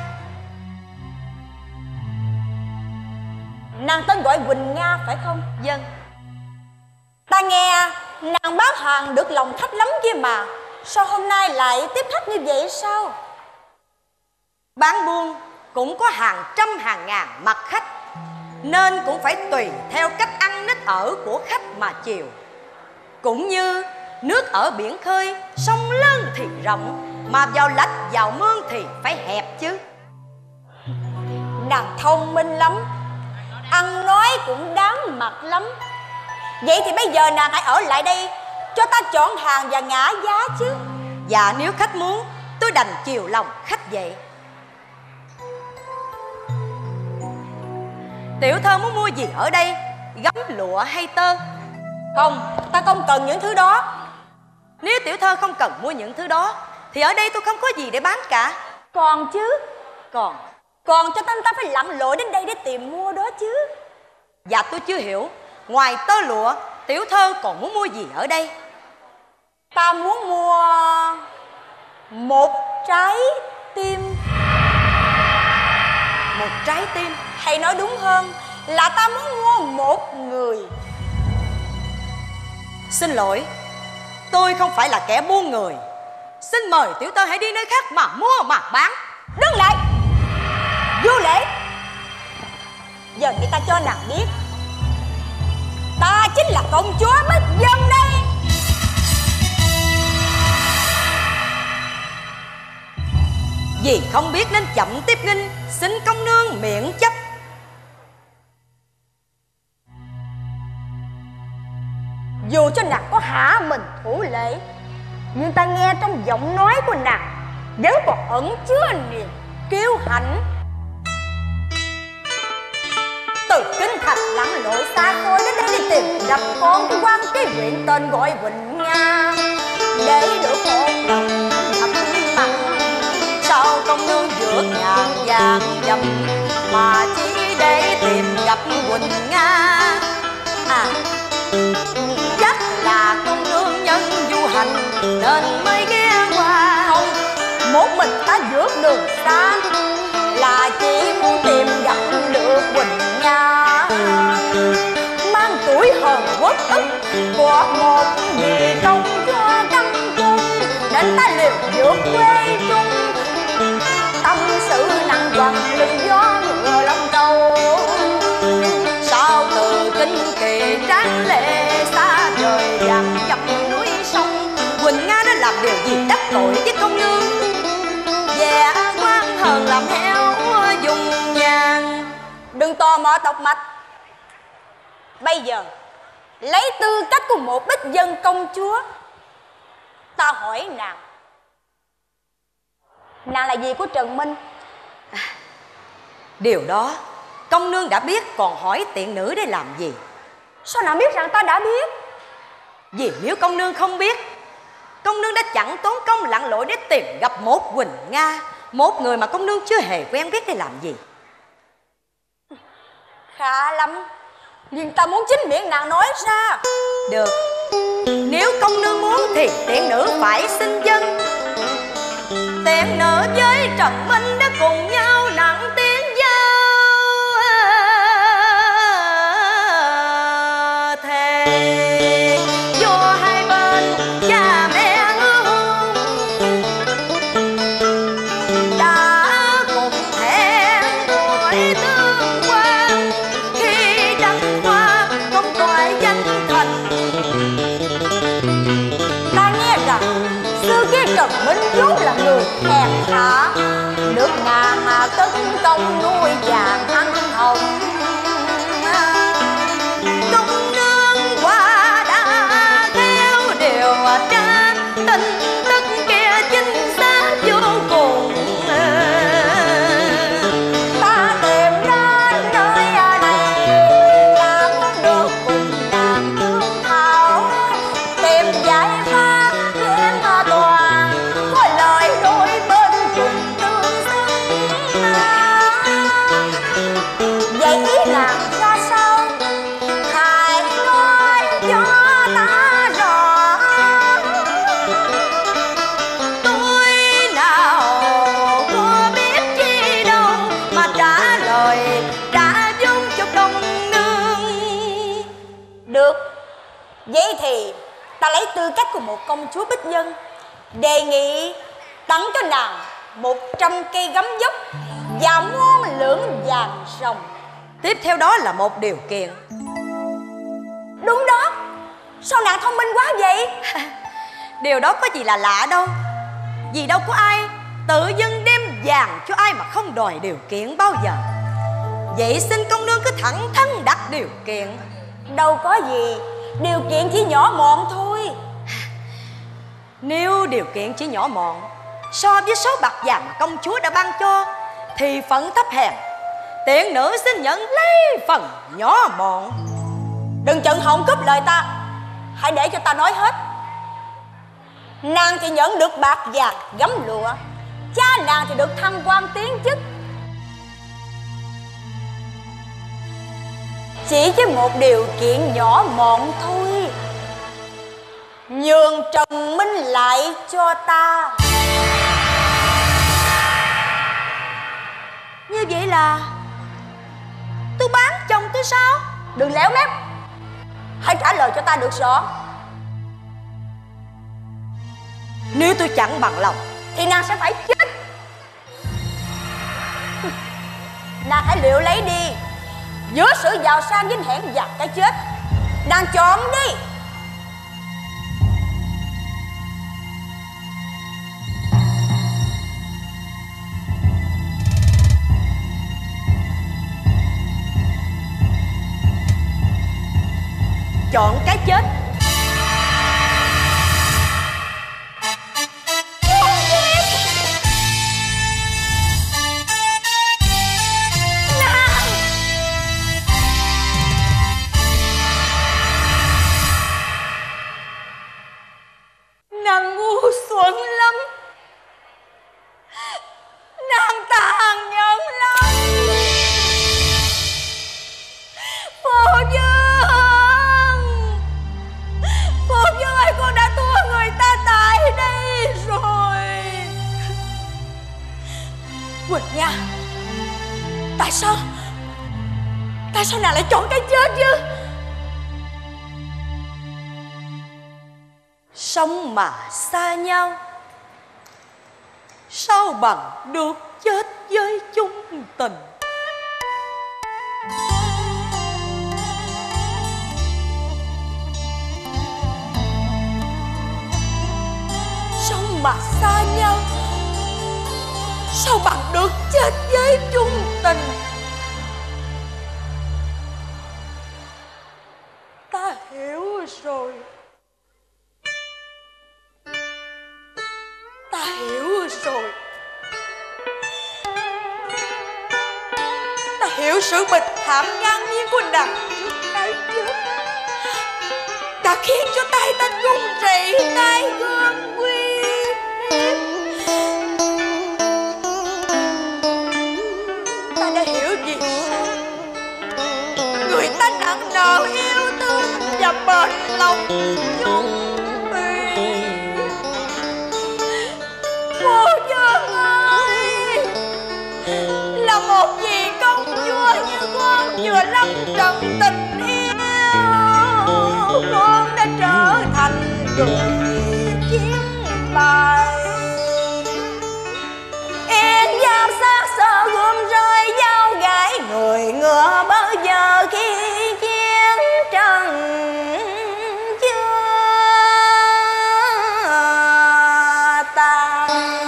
Nàng tên gọi Quỳnh Nga phải không? Vâng. Ta nghe nàng bán hàng được lòng khách lắm kia mà, sao hôm nay lại tiếp khách như vậy sao? Bán buôn cũng có hàng trăm hàng ngàn mặt khách, nên cũng phải tùy theo cách ăn nết ở của khách mà chiều. Cũng như nước ở biển khơi, sông lớn thì rộng, mà vào lạch vào mương thì phải hẹp chứ. Nàng thông minh lắm, ăn nói cũng đáng mặt lắm. Vậy thì bây giờ nàng hãy ở lại đây, cho ta chọn hàng và ngã giá chứ. Dạ nếu khách muốn, tôi đành chiều lòng khách vậy. Tiểu thơ muốn mua gì ở đây? Gấm, lụa hay tơ? Không, ta không cần những thứ đó. Nếu tiểu thơ không cần mua những thứ đó, thì ở đây tôi không có gì để bán cả. Còn chứ. Còn Còn cho tên ta phải lặn lội đến đây để tìm mua đó chứ. Dạ tôi chưa hiểu, ngoài tơ lụa, tiểu thơ còn muốn mua gì ở đây? Ta muốn mua một trái tim. Một trái tim? Hay nói đúng hơn là ta muốn mua một người. Xin lỗi, tôi không phải là kẻ buôn người. Xin mời tiểu thơ hãy đi nơi khác mà mua mà bán. Đứng lại, vô lễ. Giờ thì ta cho nàng biết, ta chính là công chúa Bích Vân đây. Vì không biết nên chậm tiếp nghinh, xin công nương miễn chấp. Dù cho nàng có hả mình thủ lễ, nhưng ta nghe trong giọng nói của nàng vẫn còn ẩn chứa niềm kiêu hãnh. Từ kinh thành lặn lội xa xôi đến đây đi tìm gặp con của quan cái huyện tên gọi Quỳnh Nga, để được một lòng thầm mặn. Sao công nương vượt ngàn vàng dặm mà chỉ để tìm gặp Quỳnh Nga? À, chắc là công nương nhân du hành nên mới ghé qua. Không, một mình ta vượt đường xa là chỉ muốn tìm gặp được Quỳnh Nga. Mang tuổi hờn quốc ức của một vị công chúa căm cung, nên ta liều vượt quê chung, tâm sự nặng quằn lưng gió ngựa lòng đầu. thì tráng lệ xa trời dặm dập núi sông. Quỳnh Nga đã làm điều gì đắc tội với công nương? Vẻ quan hờn làm heo dùng nhàn. Đừng tò mò tọc mạch. Bây giờ lấy tư cách của một bích dân công chúa, ta hỏi nàng, nàng là gì của Trần Minh? À, điều đó công nương đã biết, còn hỏi tiện nữ để làm gì? Sao nàng biết rằng ta đã biết? Vì nếu công nương không biết, công nương đã chẳng tốn công lặn lội để tìm gặp một Quỳnh Nga, một người mà công nương chưa hề quen biết để làm gì. Khá lắm, nhưng ta muốn chính miệng nàng nói ra. Được, nếu công nương muốn thì tiện nữ phải xin dân. Tiện nữ với Trần Minh đã cùng nhau nặng tiếng giao thề, vô hai bên cha mẹ hôn đã cùng hẹn hỏi tương quan. Khi trăng hoa không toại danh thành, ta nghe rằng xưa kia Trần Minh vốn là người hèn hạ, nước Nga hà tấn công nuôi vàng ăn hồng. Công nương qua đã theo điều tra, tin tức kia chính xác vô cùng. Ta tìm đến nơi này là muốn được cùng nàng thương thảo, tìm giải pháp với em toàn có lời đôi bên cùng tương xứng. Vậy ý nàng ra sao? Hãy nói cho ta rõ. Tôi nào có biết chi đâu mà trả lời trả dung cho công nương. Được, vậy thì ta lấy tư cách của một công chúa bích dân, đề nghị tặng cho nàng một trăm cây gấm dốc và muôn lượng vàng ròng. Tiếp theo đó là một điều kiện. Đúng đó, sao nàng thông minh quá vậy? Điều đó có gì là lạ đâu, vì đâu có ai tự dưng đem vàng cho ai mà không đòi điều kiện bao giờ. Vậy xin công nương cứ thẳng thắn đặt điều kiện. Đâu có gì, điều kiện chỉ nhỏ mọn thôi. Nếu điều kiện chỉ nhỏ mọn so với số bạc vàng mà công chúa đã ban cho thì phận thấp hèn, tiện nữ xin nhận lấy phần nhỏ mọn. Đừng chận họng cướp lời ta, hãy để cho ta nói hết. Nàng thì nhận được bạc vàng gấm lụa, cha nàng thì được thăng quan tiến chức. Chỉ với một điều kiện nhỏ mọn thôi, nhường Trần Minh lại cho ta. Như vậy là tôi bán chồng tôi sao? Đừng léo mép, hãy trả lời cho ta được rõ. Nếu tôi chẳng bằng lòng thì nàng sẽ phải chết. Nàng hãy liệu lấy đi, giữa sự giàu sang vinh hiển và cái chết, nàng chọn đi. Chọn cái chết. Nàng ngu xuẩn lắm, nàng tàn nhẫn lắm. Phu nhân, phu nhân ơi, con đã thua người ta tại đây rồi. Quỳnh Nga, tại sao tại sao nàng lại chọn cái chết chứ? Sống mà xa nhau, sao bằng được chết với chung tình. mà xa nhau, sao bằng được chết với chung tình. Ta hiểu rồi, ta hiểu rồi. Ta hiểu sự bình thản ngang nhiên của nàng trước cái chết đã khiến cho tay ta run rẩy, tay gươm quy hiếp. Ta đã hiểu vì sao người ta nặng nợ yêu thương và bền lòng chung thủy. Phu nhân ơi, là một vị công chúa như con vừa lâm trận tình yêu, con đã trở thành người chiến bài. Yên giam sát sợ gươm rơi dao gãi, người ngựa bao giờ khi chiến tranh chưa tan.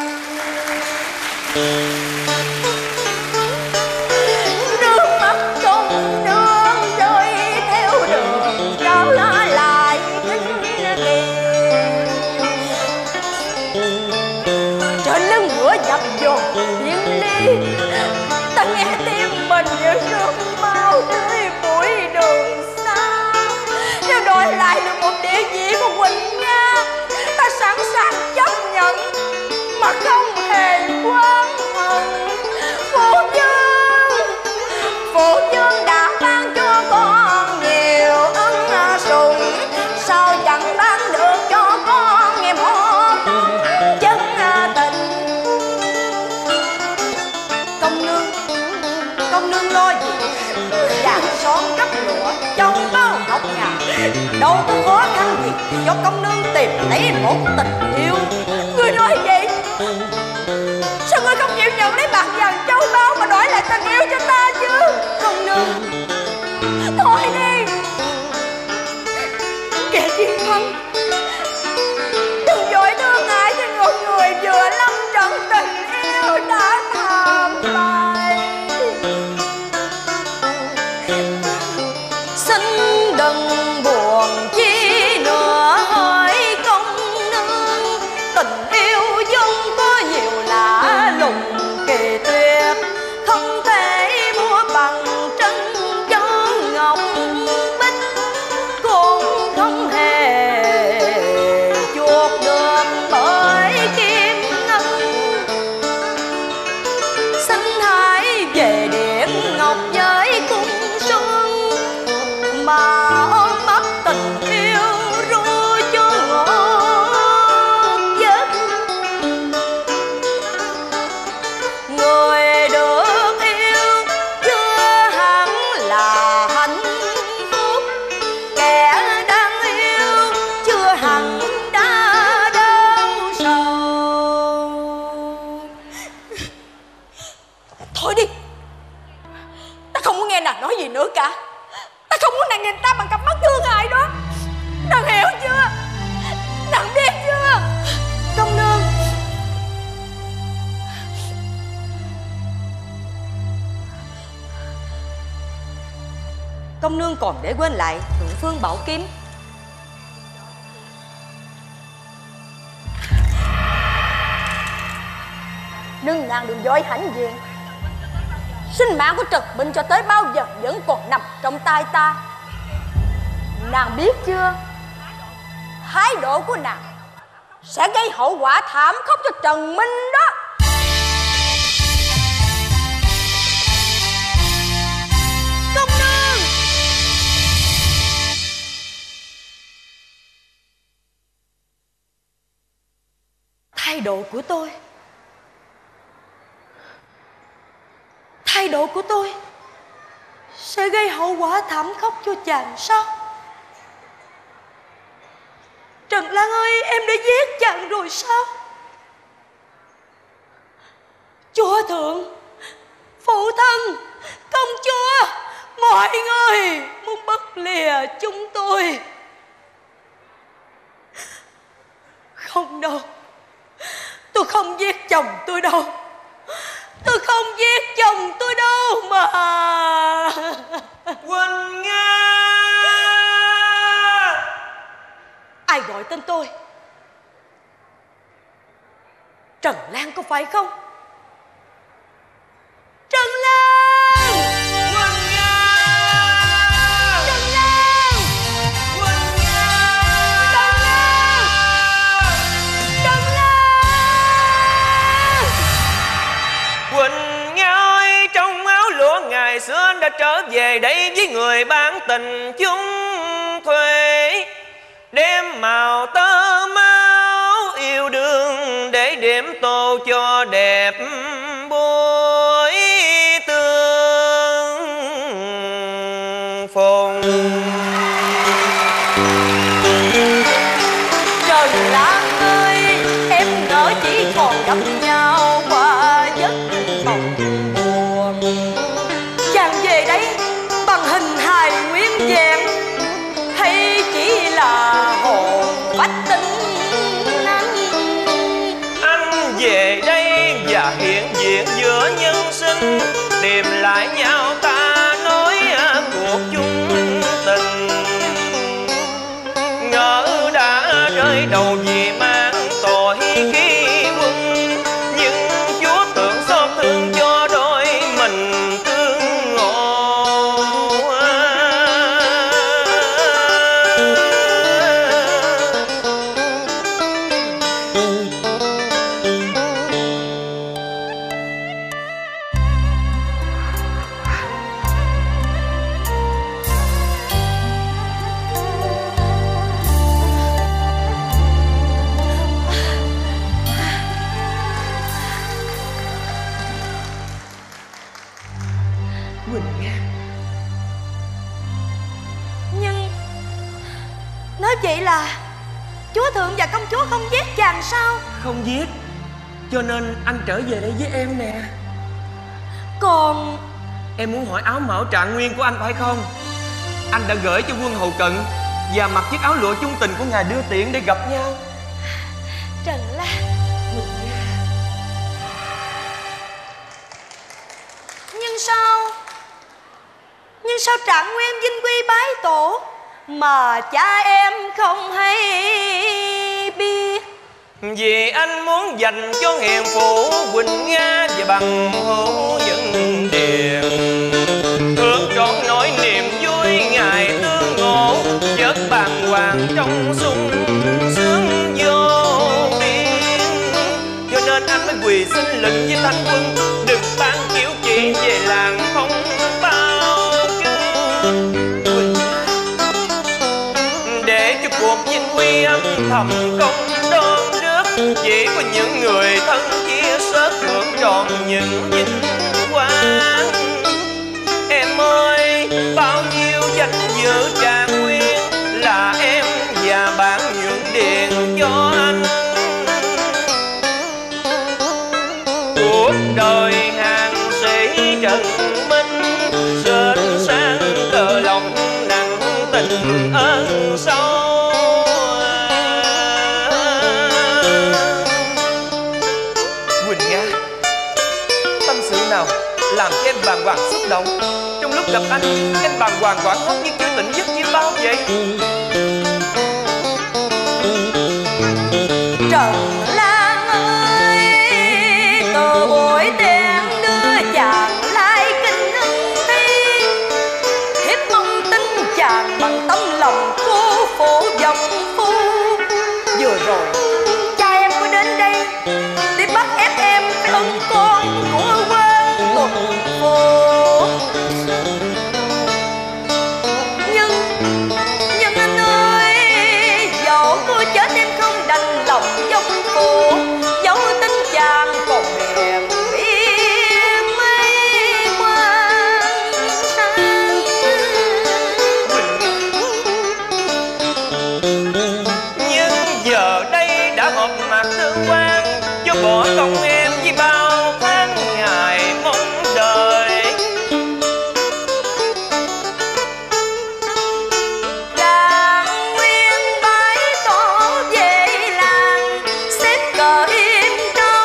Nước mắt trong nước rơi theo đường trở lại kinh kiền. Trên lưng ngựa dập dồn liên ly, ta nghe tim mình như sương mau rơi bụi đường xa. Nếu đổi lại được một địa vị của Quỳnh Nga, ta sẵn sàng chấp nhận mà không hề oán hận. Phu nhân, phu nhân đã ban cho con nhiều ân sủng, sao chẳng ban được cho con nghe một chân tình. Công nương, công nương lo gì vàng son gấp lụa trong bao ngọc ngà, đâu có khó khăn gì cho công nương tìm lấy một tình yêu. Ngươi nói vậy, sao ngươi không chịu nhận lấy bạc vàng châu báu mà đổi lại tình yêu cho ta chứ? Công nương, thôi đi kẻ thiên thân, đừng vội thương ngại cho một người vừa lâm trận tình yêu đã thảm bại. Xin đừng buồn chi nữa hỡi công nương, tình yêu dân có nhiều lạ lùng kỳ tuyệt, không thể mua bằng trân châu ngọc bích, cũng không hề chuộc được bởi kim ngân. Xin hãy về điện ngọc với cung xuân, mà ôm ấp tình yêu ru cho ngọt giấc. Người được yêu chưa hẳn là hạnh phúc, kẻ đang yêu chưa hẳn đã đau sầu. Thôi đi, ta không muốn nghe nàng nói gì nữa cả. Ta không muốn nàng nhìn ta bằng cặp mắt thương hại đó. Nàng hiểu chưa? Nàng biết chưa? Công nương, công nương còn để quên lại Thượng Phương Bảo Kiếm. Nhưng nàng đừng vội hãnh diện. Sinh mạng của Trần Minh cho tới bao giờ vẫn còn nằm trong tay ta. Nàng biết chưa, thái độ của nàng sẽ gây hậu quả thảm khốc cho Trần Minh đó. Công nương, thái độ của tôi Thái độ của tôi sẽ gây hậu quả thảm khốc cho chàng sao? Trần Lan ơi, em đã giết chàng rồi sao? Chúa thượng, phụ thân, công chúa, mọi người muốn bất lìa chúng tôi. Không đâu, Tôi không giết chồng tôi đâu. Tôi không giết chồng tôi đâu mà. Quỳnh Nga. Ai gọi tên tôi? Trần Lan có phải không? Trần Lan! Quỳnh Nga! Trần Lan! Quỳnh Nga! Trần Lan! Trần Lan! Quỳnh Nga ơi, trong áo lụa ngày xưa anh đã trở về đây với người bán tình chúng thuê, đem màu tơ máu yêu đương để điểm tô cho đẹp bối tương phùng. Trần Lan ơi, em ngỡ chỉ còn gặp nhau qua giấc mộng buồn. Chàng về đây bằng hình hài nguyên vẹn hay chỉ là hồn phách tinh anh? Anh về đây và hiện diện giữa nhân sinh, tìm lại nhau ta nói cuộc chung tình. Ngỡ đã rơi đầu vì mang tội khi quân, nhưng Chúa thượng xót thương cho đôi mình tương ngộ. Quỳnh Nga. Nhưng nói vậy là chúa thượng và công chúa không giết chàng sao? Không giết, cho nên anh trở về đây với em nè. Còn em muốn hỏi áo mão trạng nguyên của anh phải không? Anh đã gửi cho quân hầu cận và mặc chiếc áo lụa chung tình của ngài đưa tiện để gặp nhau. Trần Lan, Quỳnh Nga. nhưng sao Nhưng sao Trạng Nguyên vinh quy bái tổ mà cha em không hay biết? Vì anh muốn dành cho hiền phụ Quỳnh Nga và bằng hữu dân điền, hưởng trọn nỗi niềm vui ngày tương ngộ, vớt bàng hoàng trong sung sướng vô biên. Cho nên anh mới quỳ xin lệnh với thanh quân, đừng ban kiểu chỉ về làng không bao chương. Để cho cuộc vinh quy âm thầm công đón rước, chỉ có những người thân chia sớt hưởng trọn những vinh quang. Em ơi, bao nhiêu danh dự Trạng Nguyên là em và bạn nhượng điền cho anh. Cuộc đời hàng sĩ Trần Minh, sến sang cờ lòng nặng tình ơn sâu. Quỳnh Nga, tâm sự nào làm cho em bàng hoàng xúc động? Trong lúc gặp anh, em bàng hoàng quảng hốt như kiểu tỉnh giấc chim bao vậy. Trần Lan ơi, từ buổi đêm đưa chàng lai kinh ân thi, thiếp mong tin chàng bằng tấm lòng cô phụ dòng phu. Vừa rồi cha em có đến đây để bắt ép em phải ân con của quan tuần phố. Nhưng Nhưng anh ơi, dẫu cô chết em không đành lòng dốc cô, dẫu tính chàng còn miệng biết mấy quan sang. Nhưng giờ đây đã họp mặt tương quan, cho bỏ công em với bao tháng ngày mong đợi. Trạng Nguyên bái tổ về làng, xếp cờ im trao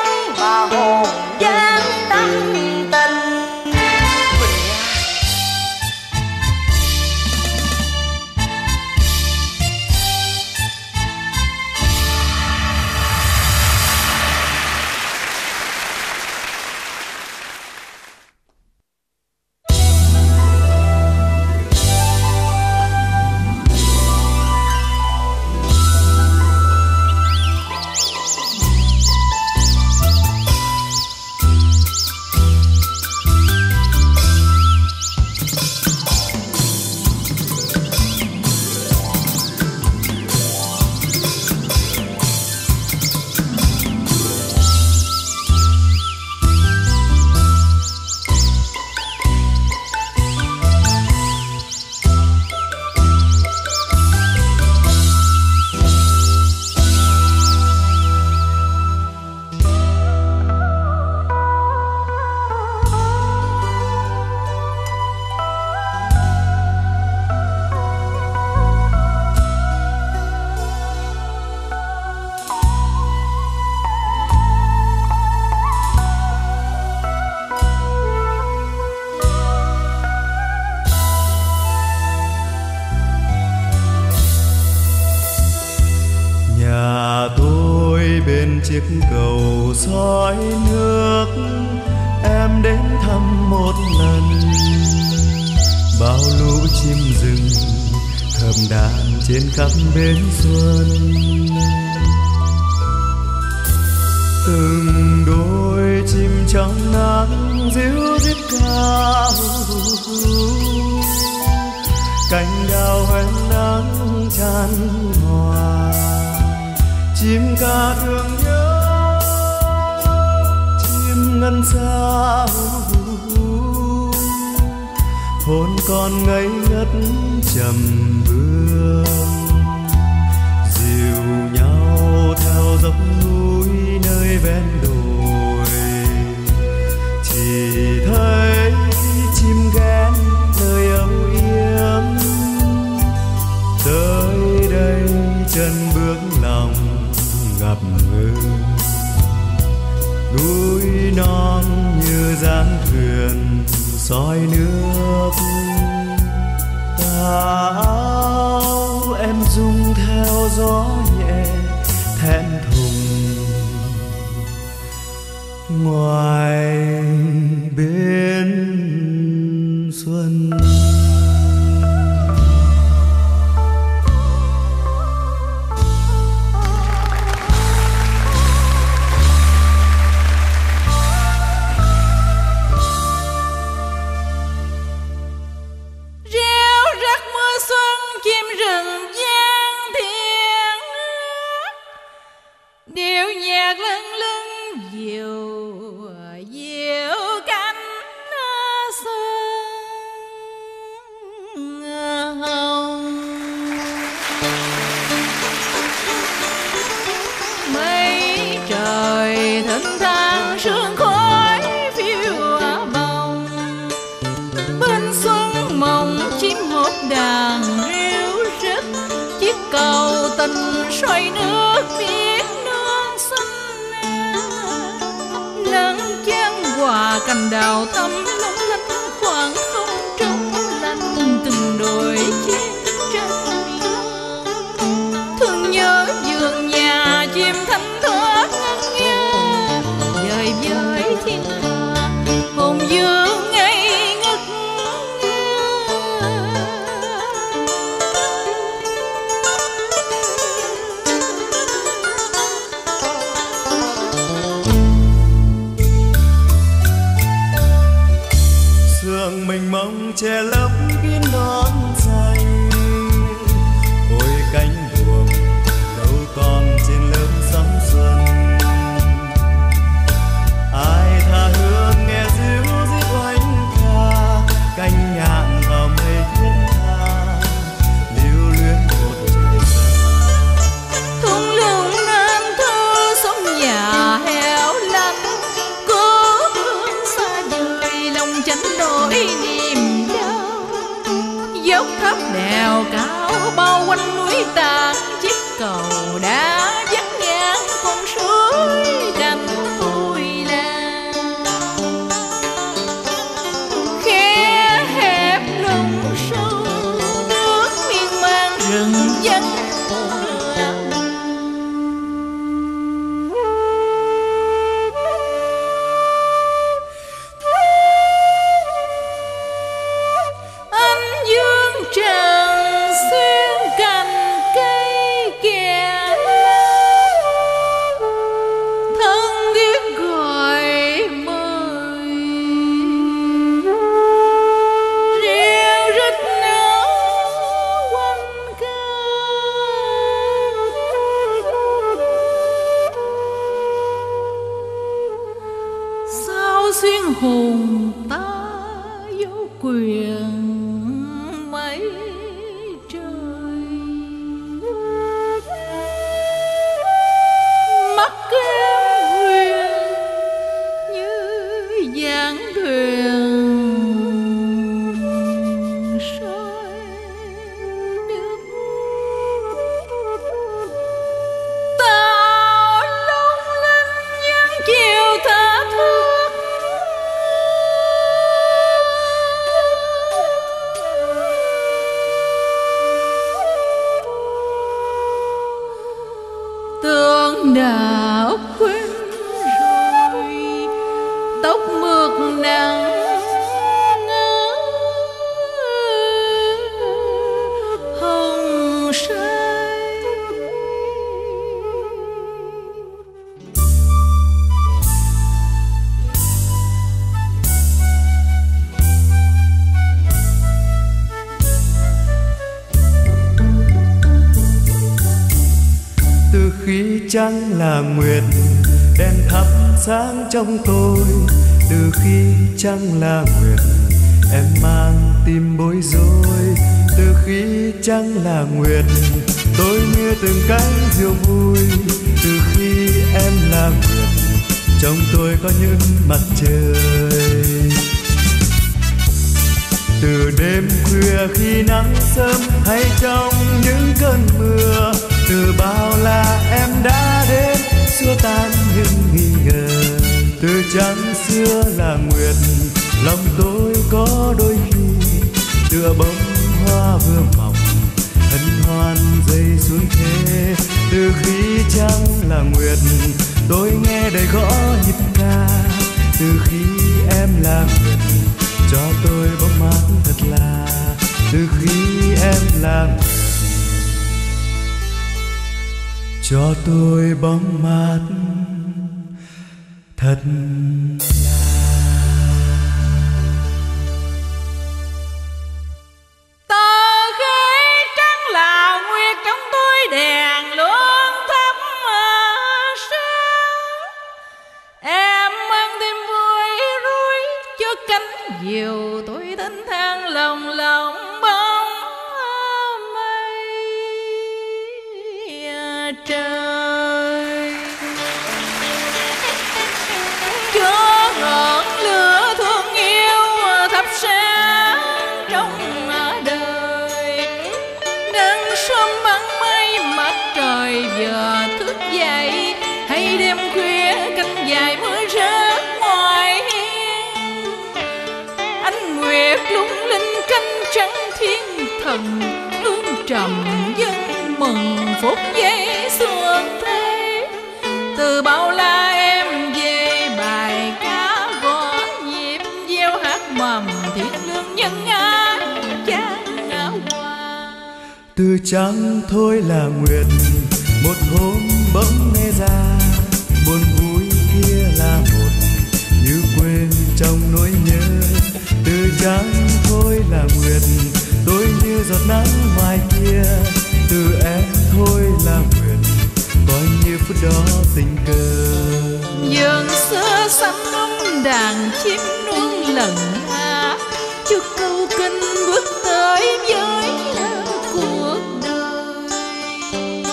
đầu soi nước em đến thăm một lần. Bao lũ chim rừng thơm đàn trên khắp bến xuân. Từng đôi chim trong nắng ríu rít ca, cành đào hoen nắng tràn hòa. Chim ca thương nhớ, chim ngân xa, hồn con ngây ngất trầm bước. Dìu nhau theo dốc núi nơi ven đồi, chỉ thấy chim ghén nơi âu yếm. Tới đây chân bước lòng ngập ngừng, núi non như dáng thuyền soi nước. Tà áo em rung theo gió nhẹ thẹn thùng, ngoài bên xuân. điệu nhạc lâng lâng dịu dịu cánh xuân hồng. Mây trời thênh thang sương khói phiêu bồng, bên xuân mộng chim hót đàn ríu rít, chiếc cầu tình xoay nước biết nương xanh. Nắng chan hòa cành đào thắm lung linh, khoảng không trong lành từng đôi chim trăng. Thương nhớ vườn nhà chim thanh thoát ngân nga, dời dời thiên hà hồn dương ngây ngất. Sương mình mong che lấp kín non xanh, ôi cánh buồm đâu còn trên lớp sóng xuân. Ai tha hương nghe ríu rít oanh ca, cánh nhạn vào mây thiên tha lưu luyến một trời xa. Thung lũng nam thu sống nhà heo lạnh, cố hương xa vời lòng chánh nỗi niềm đau. Dốc thấp đèo cao bao quanh núi tàn, chiếc cầu đá dắt ngang con suối cánh tôi là khe hẹp lũng sâu, nước miên man rừng vắng. Anh dương trần xuyên cành cây kè, thân thiết gọi mời reo rít nở quanh ca. Sao xuyên hồn ta vô quyền mây trời, mắt em huyền như dáng thuyền soi nước. Tao long linh những chiều tha thước, trăng là nguyệt, đèn thắp sáng trong tôi. Từ khi trăng là nguyệt, em mang tim bối rối. Từ khi trăng là nguyệt, tôi như từng cánh diều vui. Từ khi em là nguyệt, trong tôi có những mặt trời. Từ đêm khuya khi nắng sớm hay trong những cơn mưa, từ bao la em đã đến xua tan những nghi ngờ. Từ trăng xưa là nguyệt, lòng tôi có đôi khi tựa bông hoa vừa mỏng hân hoan rơi xuống thế. Từ khi trăng là nguyệt, tôi nghe đời gõ nhịp ca. Từ khi em là nguyệt, cho tôi bóng mát thật là. Từ khi em là nguyệt, cho tôi bóng mát thật là. Từ khi trăng là nguyệt, trong tôi đèn luôn thắp sáng. Em mang thêm vui rối cho cánh diều, tôi thênh thang lòng lòng bóng mây trời. Chúa ngọn lửa thương yêu thắp sáng trong đời. Nắng sớm ban mây mặt trời vừa thức dậy, hay đêm khuya cánh dài mới rớt ngoài hiên. Ánh nguyệt lung linh cánh trắng thiên thần, hương trầm dân mừng phút giây xuân thế. Từ bao la em về bài ca gõ nhịp, gieo hát mầm thiện lương nhân ái chan áo hoa. Từ trăng thôi là nguyệt, một hôm bỗng nghe ra buồn vui kia là một, như quên trong nỗi nhớ. Từ trăng thôi là nguyệt, tôi như giọt nắng ngoài kia. Từ em thôi là nguyệt, coi như phút đó tình cờ. Vườn xưa xanh ấm đàn chim nuông lần hát, chút câu kinh bước tới với cuộc đời.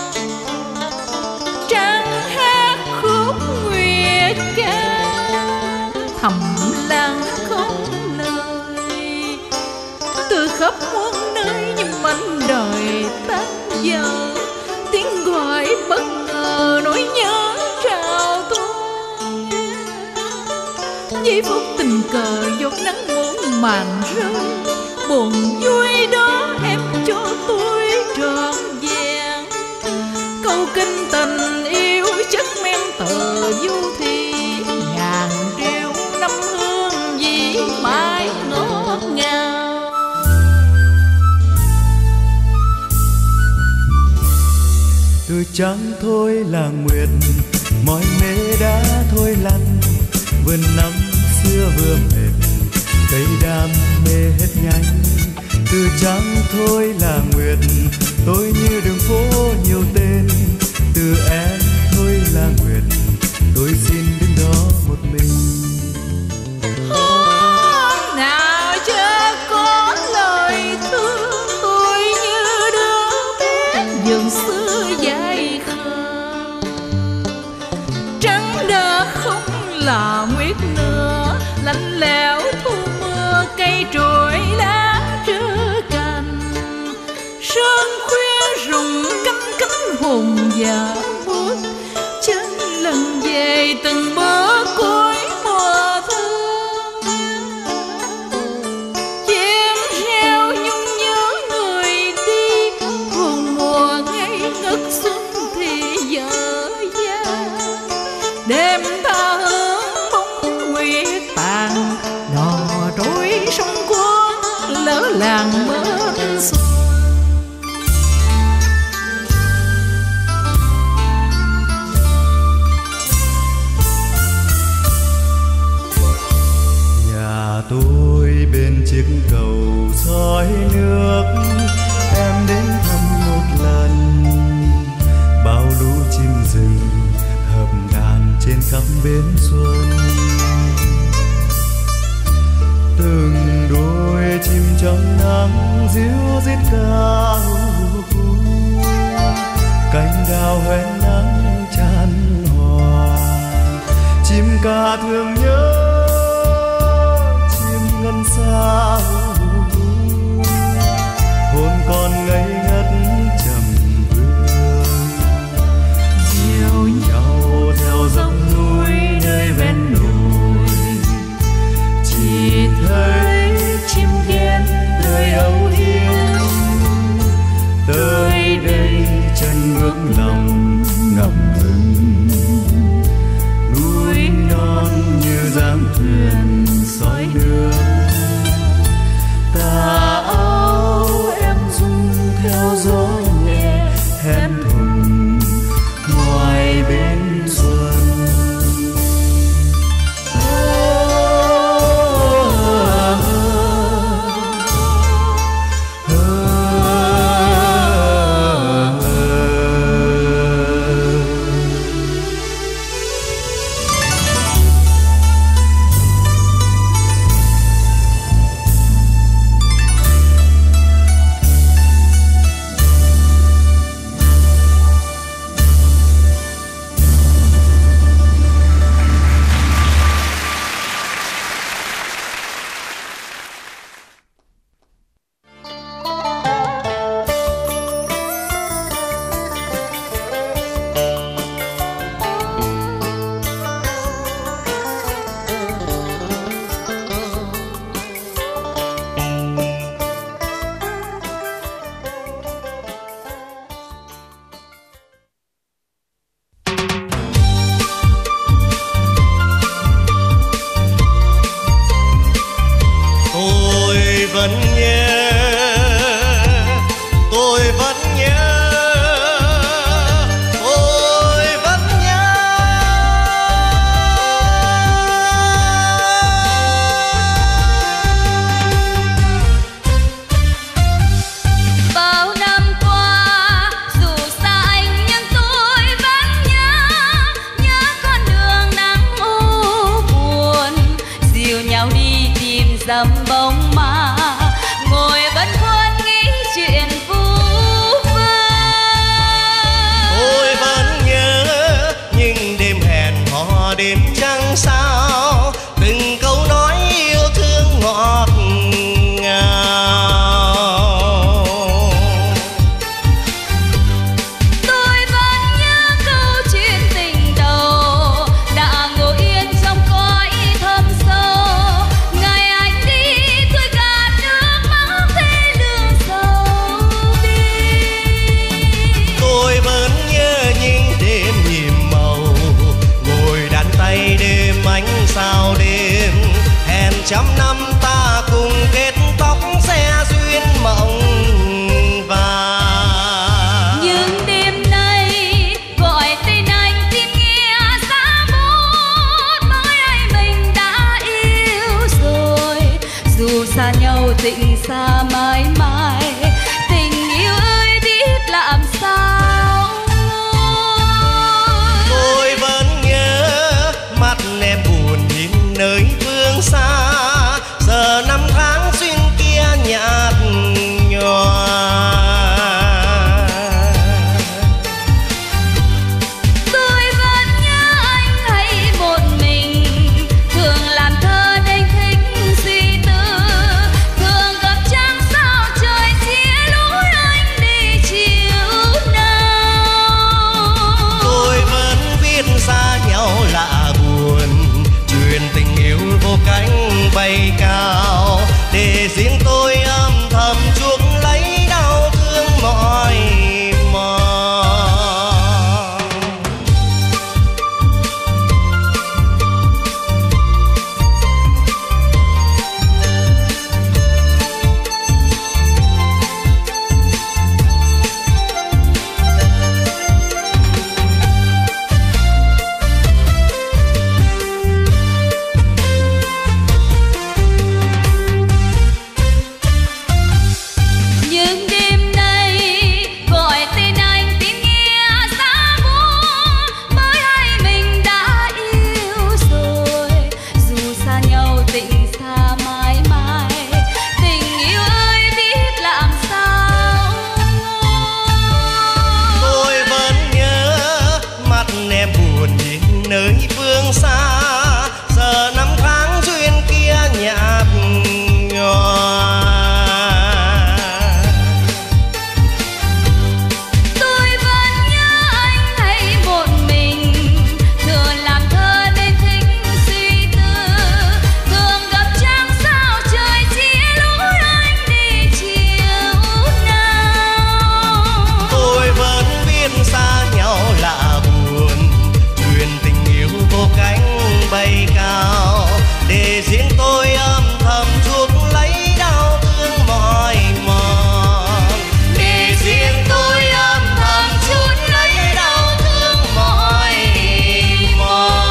Trăng hát khúc nguyệt ca, thầm lặng không lời. Từ khắp muôn nơi nhưng mảnh đời tan dở, tiếng gọi bất ngờ nỗi nhớ trào tuôn. Giây phút tình cờ giọt nắng muôn màn rơi, buồn vui đó em cho tôi trọn vẹn. Câu kinh tình yêu chất men tờ du thi, ngàn điệu năm hương dĩ mãi ngọt ngào. Từ trăng thôi là nguyệt, mọi mê đã thôi lăn. Vườn năm xưa vừa mệt, cây đam mê hết nhanh. Từ trăng thôi là nguyệt, tôi như đường phố nhiều tên. Từ em thôi là nguyệt, tôi xin đứng đó một mình. Hôm nào chưa có lời thương, tôi như đứa bé vườn xưa dài khờ. Trăng đã không là nguyệt nữa, lạnh lẽo thu mưa cây trồi lá trơ cành. Sương khuya rụng cánh cánh hồn và bước chân lần về từng bước cuối mùa thu. Chim reo nhung nhớ người đi, hồn mùa ngây ngất xuân thì dở dang. Đêm tha hướng bóng nguyệt tàn, đò trôi sông cuốn lỡ làng mến xuân. Nhà tôi bên chiếc cầu soi nước, em đến thăm một lần. Bao lũ chim rừng hợp đàn trên khắp bến xuân. Từng đôi chim trong nắng ríu rít ca, cánh đào hoen nắng chan hòa. Chim ca thương nhớ chim ngân xa, hồn còn ngây ngất trầm hương. Dìu nhau theo dốc núi nơi ven đồi, chỉ thấy chim đen lời âu yếm. Tới đây chân bước lòng ngập ngừng, núi non như dáng thuyền soi đường. Tà áo em rung theo gió nhẹ hẹn thùng ngoài bên xuân. dầm bóng ma ngồi vẫn khuôn nghĩ chuyện phú vang. Tôi vẫn nhớ những đêm hẹn hò đêm trăng sao, từng câu nói yêu thương ngọt ngào. Tôi vẫn nhớ câu chuyện tình đầu đã ngồi yên trong cõi thâm sâu. Ngày anh đi tôi gạt nước mắt thế lương sầu đi. Tôi vẫn nhớ những đêm nhiệm màu ngồi đàn tay đêm ánh sao đêm, hẹn trăm năm ta cùng kết tóc xe duyên mộng vàng. Nhưng đêm nay gọi tên anh xin nghe xa bút, bởi anh mình đã yêu rồi. Dù xa nhau tình xa mãi mãi, tình yêu ơi biết làm sao nguôi. Tôi vẫn nhớ mắt em buồn nhìn nơi phương xa, giờ năm tháng xuyên kia nhạt nhòa. Tôi vẫn nhớ anh hay một mình, thường làm thơ nên thích suy tư, thường gặp trăng sao trời phương xa, giờ năm tháng duyên kia nhạt nhòa. Tôi vẫn nhớ anh hay một mình, thường làm thơ nên thích suy tư, thường gặp trăng sao trời chia lối anh đi chiều nào. Tôi vẫn biết xa nhau lạ buồn, truyền tình yêu vô cánh bay cao, để riêng tôi âm thầm chuốc lấy đau thương mỏi mòn. Để riêng tôi âm thầm chuốc lấy đau thương mỏi mòn.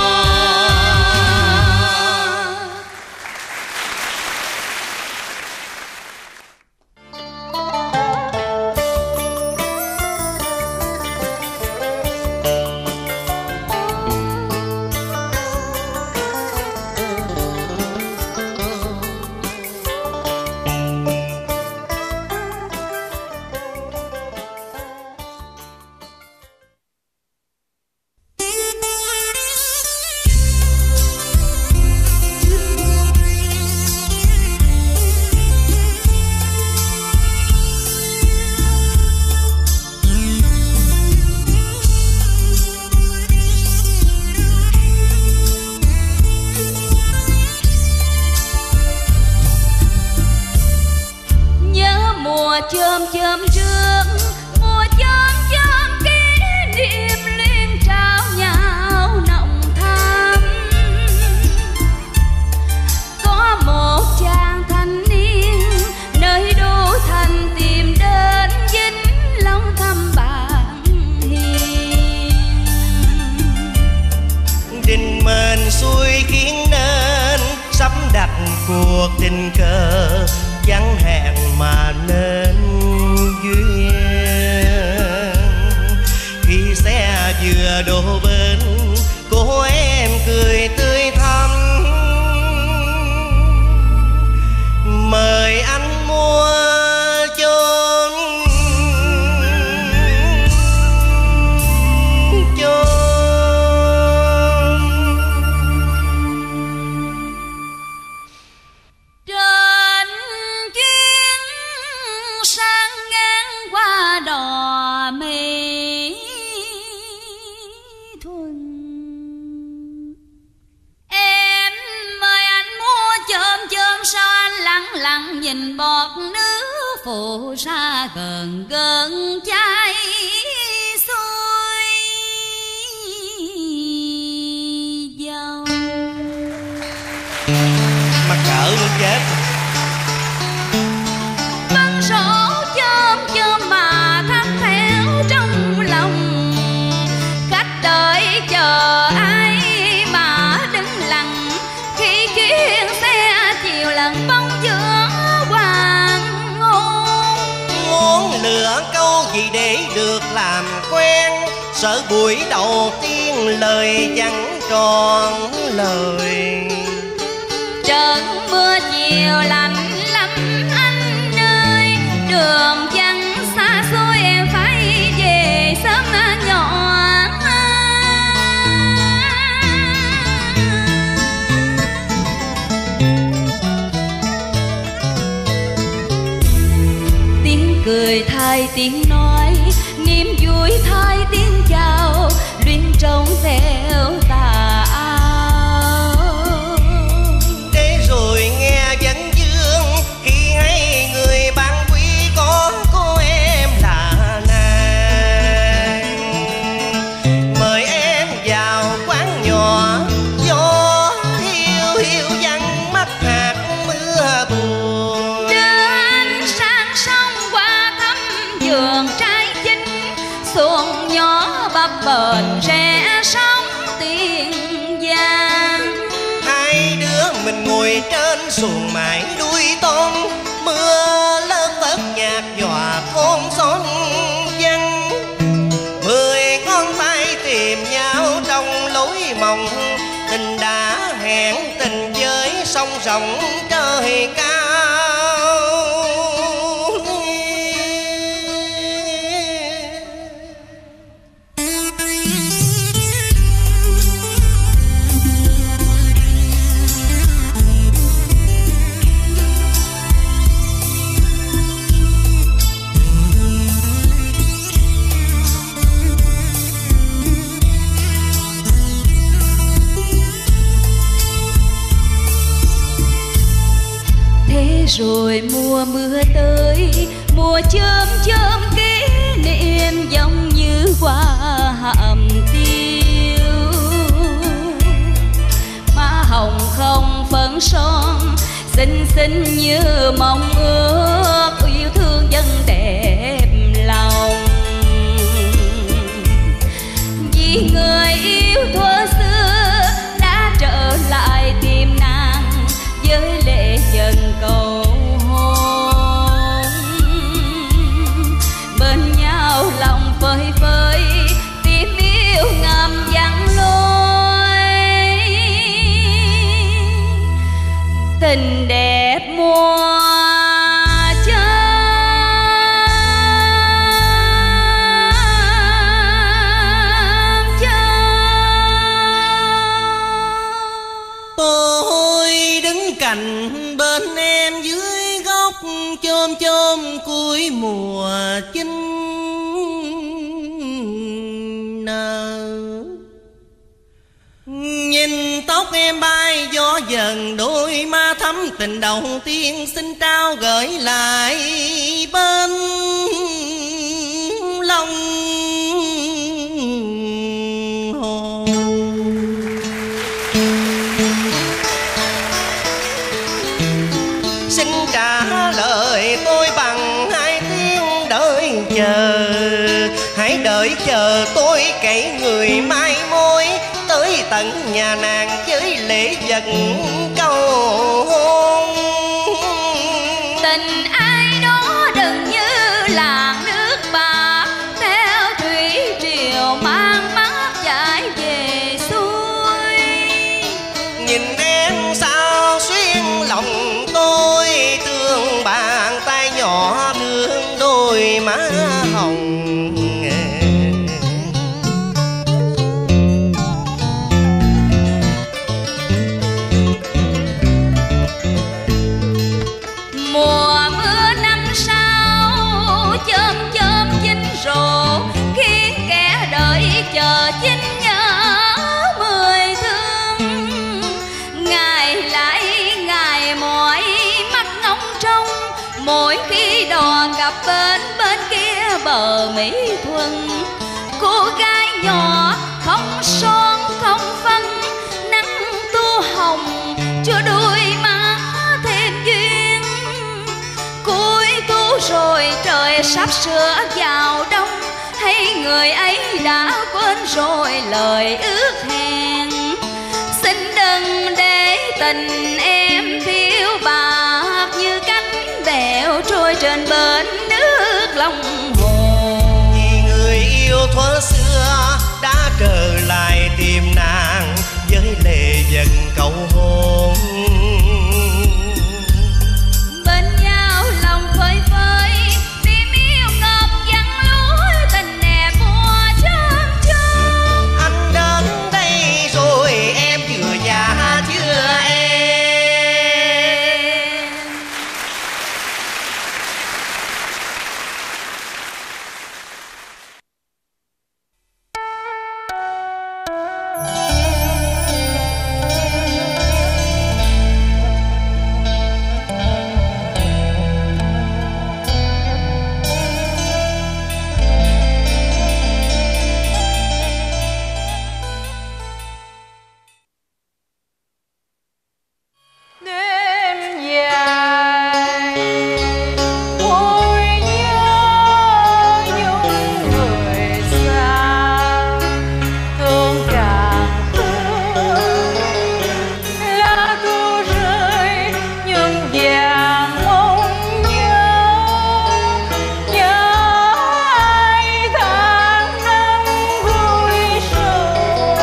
Nhớ mùa chôm chôm trước, mùa chôm chôm kỷ niệm liên trao nhau nồng thắm. Có một chàng thanh niên nơi đô thành tìm đến dính lòng thăm bạn hiền. Định mệnh xui khiến nên sắp đặt cuộc tình cờ, chẳng hẹn mà nên duyên. Khi xe vừa đổ bên, cô em cười tươi thắm, mời anh mua chôn chôn. Trên chuyến sang ngang qua đò Mỹ Thuận, em mời anh mua chôm chôm, sao anh lặng lặng nhìn bọt nước phù sa gần gần chai xuôi dầu. Mắc cỡ muốn chết. Băng sổ chôm chôm mà thăm theo trong lòng, khách đợi chờ ai mà đứng lặng, khi chuyến xe chiều lần bóng giữa hoàng hôn. Muốn lựa câu gì để được làm quen, sợ buổi đầu tiên lời chẳng tròn lời. Trận mưa chiều lạnh lắm anh ơi, đường vắng xa xôi em phải về sớm nhỏ. Tiếng cười thay tiếng nói, niềm vui thay tiếng chào, luyến trông theo tà áo. Để rồi nghe vấn vương khi hay người bạn quý có cô em là nàng. Mời em vào quán nhỏ, gió hiu hiu văng mắt hạt mưa buồn. Đưa anh sang sông qua thăm vườn trái chín, xuồng nhỏ bập bềnh rẽ sóng Tiền Giang. Hai đứa mình ngồi trên xuồng mãi đuôi tôm, mưa lớn tất nhạt nhòa thôn xóm vắng. Mười ngón tay tìm nhau trong lối mộng, tình đã hẹn tình với sông rộng trời cao. rồi mùa mưa tới, mùa chớm chớm kỷ niệm giống như hoa hàm tiêu. Má hồng không phấn son, xinh xinh như mong ước, yêu thương dân đẹp lòng. Vì người yêu thuở xưa đã trở lại tìm nàng với lệ dần cầu hôn. Bên nhau lòng phơi phới, tim yêu ngầm dặn lối. Tình đẹp mùa cạnh bên em dưới gốc chôm chôm cuối mùa chín nở. Nhìn tóc em bay gió dần, đôi má thắm tình đầu tiên xin trao gửi lại bên lòng hồn. Xin trả lời tôi bằng hai tiếng đợi chờ. Hãy đợi chờ tôi kể người mai mối, tới tận nhà nàng với lễ vật cầu hôn. Tình ai đó đừng như làn nước bạc, theo thủy triều mang mắt chạy về xuôi. Nhìn em sao xuyên lòng tôi, thương bàn tay nhỏ thương đôi má hồng. Mùa mưa năm sau chớm chớm chín rộ, khiến kẻ đợi chờ chính nhớ mười thương. Ngày lại ngày mỏi mắt ngóng trông, mỗi khi đò gặp bên bên kia bờ Mỹ Thuận. Cô gái nhỏ không son không phấn, nắng tu hồng cho đôi má thêm duyên. Cuối thu rồi trời sắp sửa vào đông, hay người ấy đã quên rồi lời ước hẹn. Xin đừng để tình em phiêu bạc như cánh bèo trôi trên bến nước lòng hồ. Vì người yêu thuở xưa đã trở lại tìm nàng với lệ dần cầu hôn. Bên nhau lòng phơi phới, tim yêu ngập dặn lối, tình đẹp mùa chớm chớm. Anh đến đây rồi em vừa già chưa em. Đêm dài ôi nhớ nhung người xa, thương càng thương lá thu rơi nhưng vàng mong nhớ. Nhớ ai tháng năm vui sầu,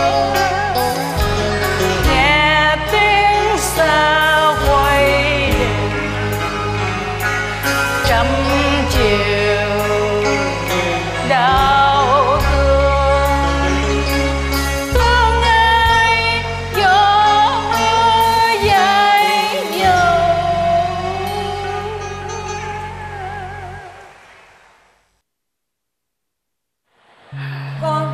nghe tiếng xa quay về trăm chiều đau thương. Thương ai gió mưa dài dầu. Con,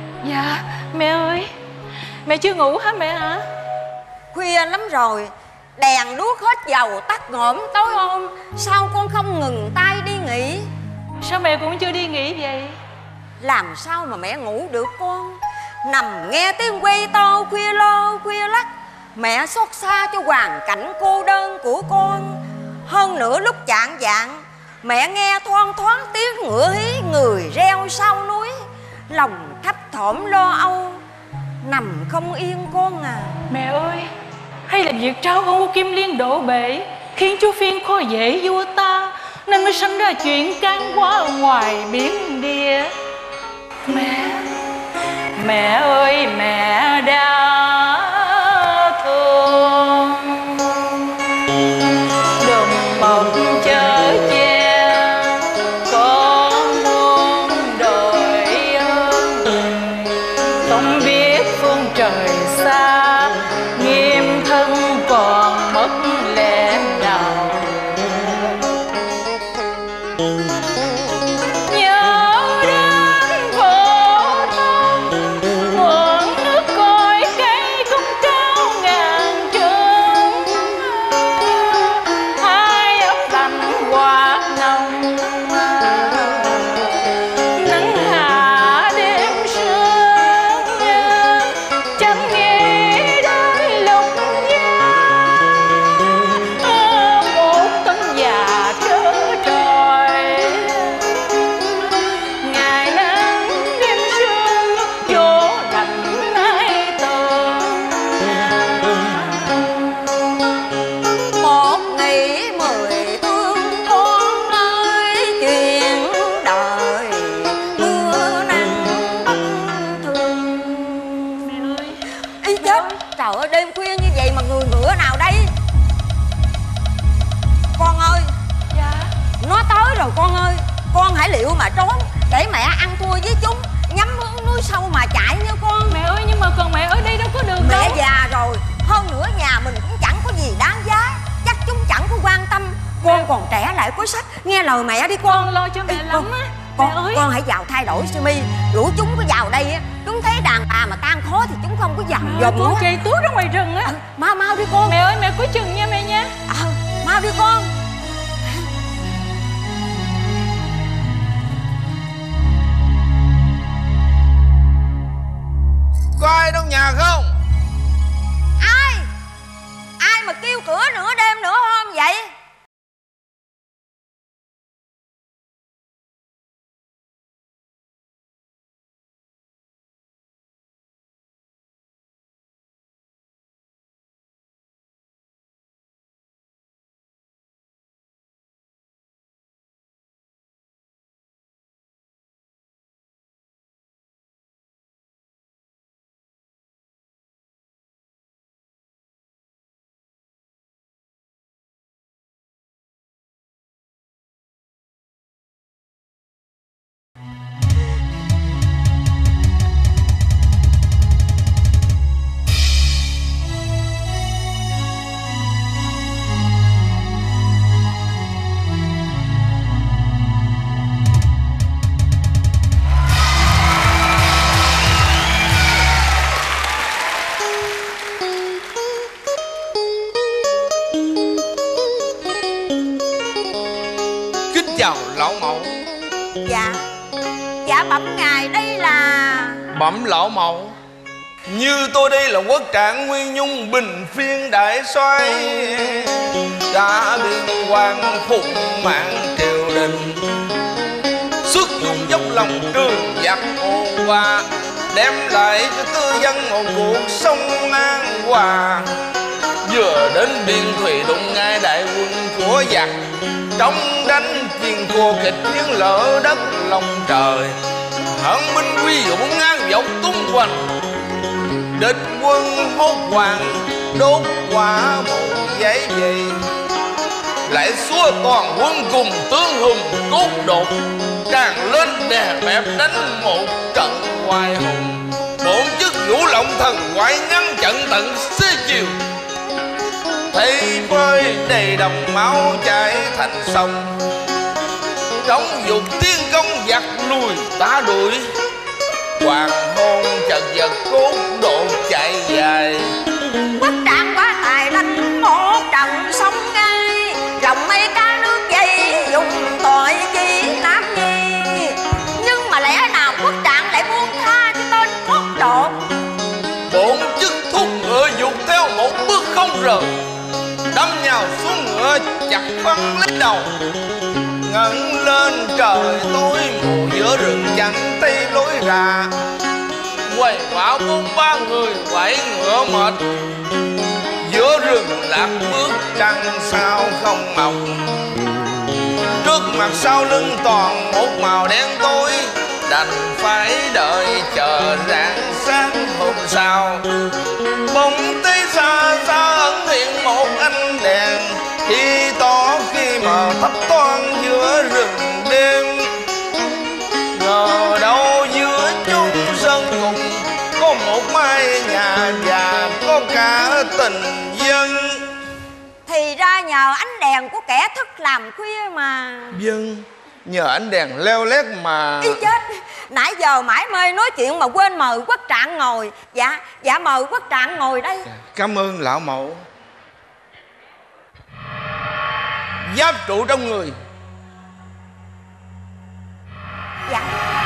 Dạ mẹ ơi, mẹ chưa ngủ hả mẹ hả? khuya lắm rồi, Đèn đuốc hết dầu tắt ngổm tối hôm, sao con không ngừng tay đi nghỉ? Sao mẹ cũng chưa đi nghỉ vậy? Làm sao mà mẹ ngủ được con? Nằm nghe tiếng quay to khuya lo khuya lắc. Mẹ xót xa cho hoàn cảnh cô đơn của con. Hơn nữa lúc chạng vạng, mẹ nghe thoang thoáng tiếng ngựa hí người reo sau núi. Lòng thấp thỏm lo âu, nằm không yên con à. Mẹ ơi, hay là việc trao ông Kim Liên đổ bể khiến chú Phiên khó dễ vua ta, nên mới sinh ra chuyện can quá ở ngoài biển địa. Mẹ, mẹ ơi mẹ đã thương, đừng mộng chở che, con muốn đợi ơn. Không biết phương trời xa, nghiêm thân còn mất lẽ nào. Con ơi, con hãy liệu mà trốn để mẹ ăn thua với chúng, nhắm hướng núi sâu mà chạy nha con. Mẹ ơi, nhưng mà còn mẹ ở đây đâu có được mẹ đâu. Mẹ già rồi, hơn nữa nhà mình cũng chẳng có gì đáng giá, chắc chúng chẳng có quan tâm. Con mẹ... còn trẻ lại có sách, nghe lời mẹ đi con. Con lo cho mẹ. Ê, lắm á. Con, mẹ ơi, con hãy vào thay đổi sơ mi. Rủ chúng có vào đây á, chúng thấy đàn bà mà tan khó thì chúng không có dằn dùm. Con chạy tuốt ra ngoài rừng á. À, mau mau đi con. Mẹ ơi, mẹ có chừng nha mẹ nha. À, mau đi con. Có ai trong nhà không? Ai? Ai mà kêu cửa nửa đêm nửa hôm vậy? Chào lão mẫu. Dạ. Dạ bẩm ngài, đây là... Bẩm lão mẫu, như tôi đây là quốc trạng Nguyên Nhung bình phiên đại soái, cả biên quan phụng mạng triều đình, xuất dụng dốc lòng trường giặc ôn hòa, đem lại cho tư dân một cuộc sống an hòa. Vừa đến biên thủy đụng ngay đại quân của giặc, trong đánh chiên cô kịch tiếng lỡ đất lòng trời, hận binh quy dũng ngang dọc tung hoành, địch quân hốt hoảng đốt quả một giấy gì, lại xua toàn quân cùng tướng hùng cốt đột, tràn lên đè bẹp đánh một trận hoài hùng. Bổn chức vũ lộng thần ngoại ngăn trận tận xế chiều, thấy phơi đầy đồng máu chảy thành sông, trống dục tiên công giặc lùi ta đuổi, hoàng hôn chật vật cốt độ chạy dài. Quốc trạng quá tài đánh một theo một bước không rời, đâm nhào xuống ngựa chặt phân lấy đầu. Ngẩng lên trời tối mù giữa rừng chẳng thấy lối ra, quay quả bốn ba người quẩy ngựa mệt. Giữa rừng lạc bước trăng sao không mọc, trước mặt sau lưng toàn một màu đen tối. Đành phải đợi chờ rạng sáng hôm sau. Bỗng thấy xa xa ẩn hiện một ánh đèn, khi tỏ khi mờ thấp thoáng giữa rừng đêm. Ngờ đâu giữa chung sân cùng có một mái nhà và có cả tình dân. Thì ra nhờ ánh đèn của kẻ thức làm khuya mà. Dân, nhờ ánh đèn leo lét mà. Ý chết, nãy giờ mãi mê nói chuyện mà quên mời Quốc Trạng ngồi. Dạ, dạ mời Quốc Trạng ngồi đây. Cảm ơn lão mẫu. Giáp trụ trong người. Dạ.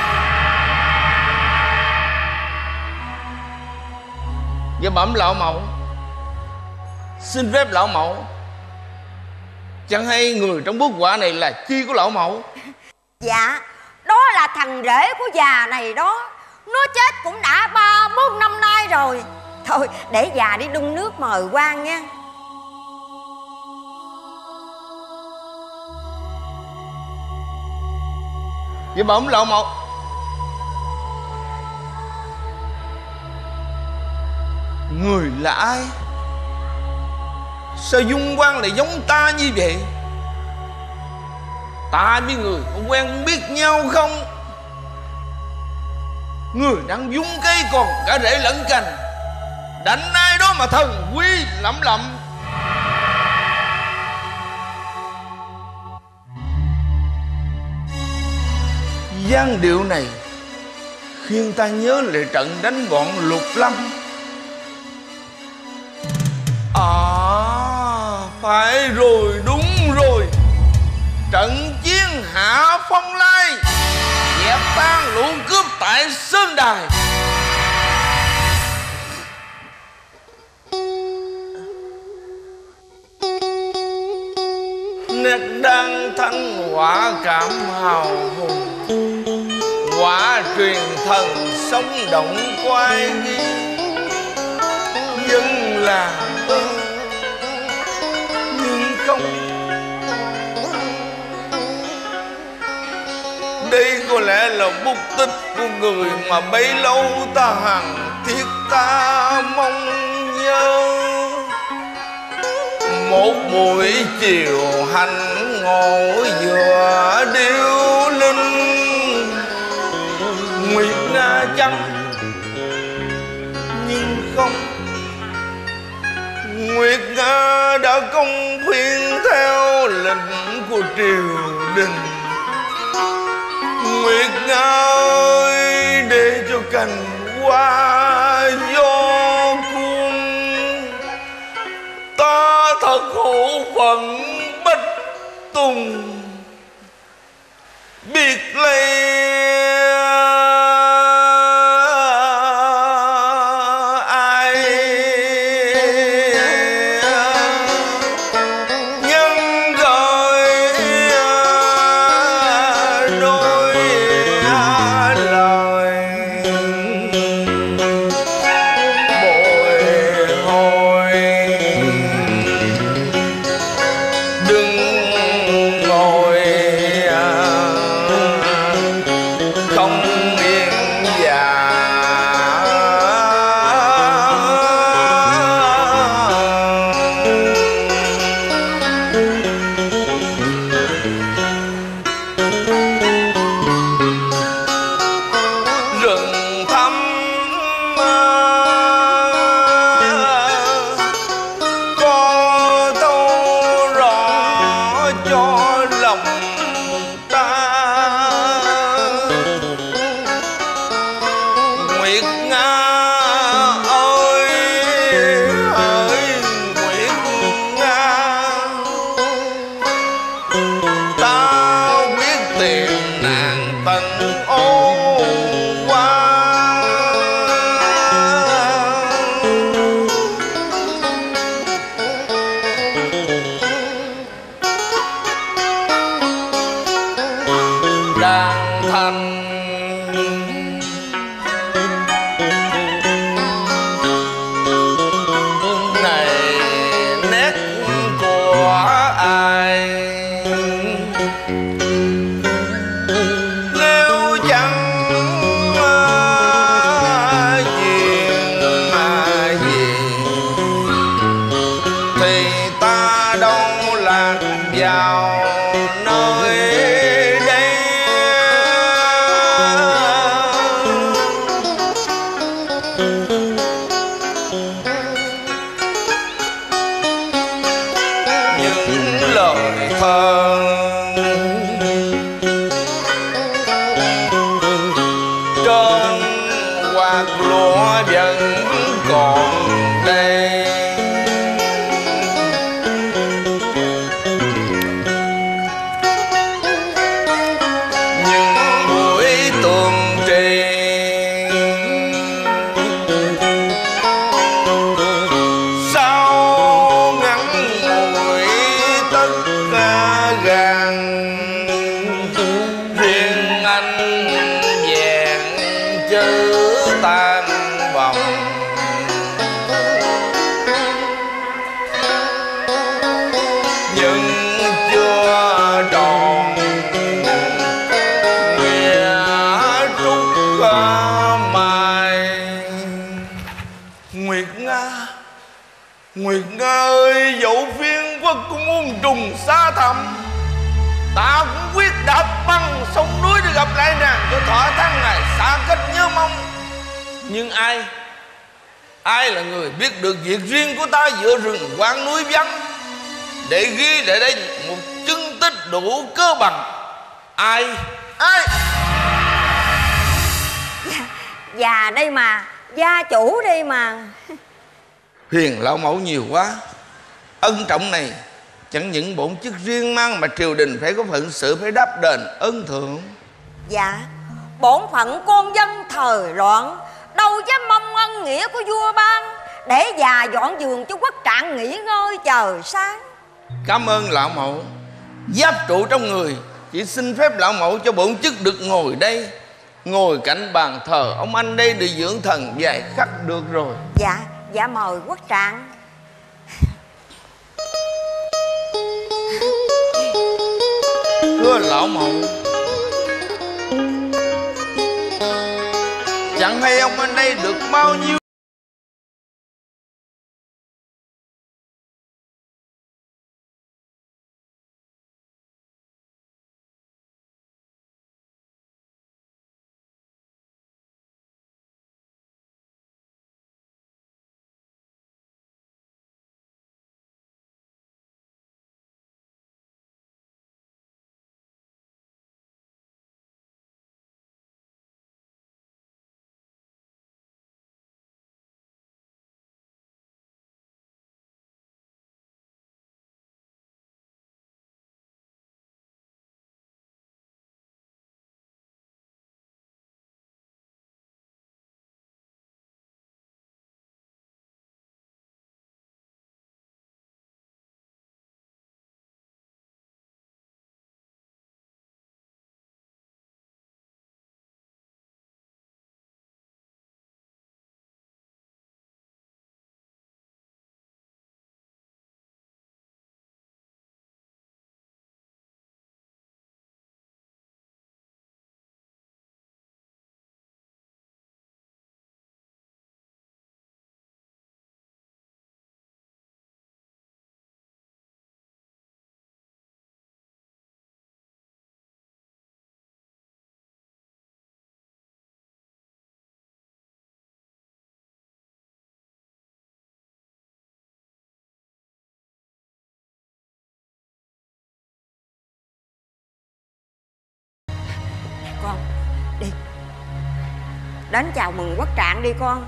Dạ bẩm lão mẫu, xin phép lão mẫu, chẳng hay người trong bức họa này là chi của lão mẫu? Dạ, đó là thằng rể của già này đó. Nó chết cũng đã ba bốn năm nay rồi. Thôi để già đi đun nước mời quan nha. Dạ bẩm lão mẫu. Người là ai? Sao dung quan lại giống ta như vậy? Ta với người có quen biết nhau không? Người đang dung cây còn cả rễ lẫn cành, đánh ai đó mà thần quy lẩm lẩm. Giang điệu này khiến ta nhớ lại trận đánh bọn Lục Lâm. À, phải rồi, đúng rồi. Trận chiến hạ Phong Lai, dẹp tan lũ cướp tại Sơn Đài. Nét đang thanh quả cảm hào hùng, quả truyền thần sống động quay ghi. Dân làng ơi, nhưng không, đây có lẽ là bút tích của người mà bấy lâu ta hằng thiết ta mong nhớ. Một buổi chiều hành ngộ vừa điêu linh, nguyệt nga chăng nhưng không, nguyệt nga đã công phiên theo lệnh của triều đình. Nguyệt nga ơi, để cho cành hoa gió cuốn, ta thật khổ phận bách tùng biệt ly. lời thơ. Trên quạt lúa vẫn còn đây, những buổi tuần trì sao ngắn ngủi tất cả gàn, riêng anh vẹn chữ tan vòng. Nhưng chưa tròn nghĩa trúc mai. Nguyệt Nga, Nguyệt Nga ơi, dẫu phiên quốc cũng muốn trùng xa thẳm, ta cũng quyết đạp băng sông núi để gặp lại nàng cho thỏa tháng ngày xa cách nhớ mong. Nhưng ai ai là người biết được việc riêng của ta giữa rừng quán núi vắng, để ghi lại đây một chứng tích đủ cơ bằng? Ai ai Già đây mà, gia chủ đây mà. Huyền lão mẫu nhiều quá. Ân trọng này chẳng những bổn chức riêng mang, mà triều đình phải có phận sự phải đáp đền ân thượng. Dạ, bổn phận con dân thời loạn, đâu dám mong ân nghĩa của vua ban, để già dọn giường cho quốc trạng nghỉ ngơi chờ sáng. Cảm ơn lão mẫu. Giáp trụ trong người, chỉ xin phép lão mẫu cho bổn chức được ngồi đây, ngồi cạnh bàn thờ ông anh đây để dưỡng thần vài khắc được rồi. Dạ, dạ mời quốc trạng. Thưa lão mẫu, chẳng hay ông anh đây được bao nhiêu con đi đến chào mừng quốc trạng đi con.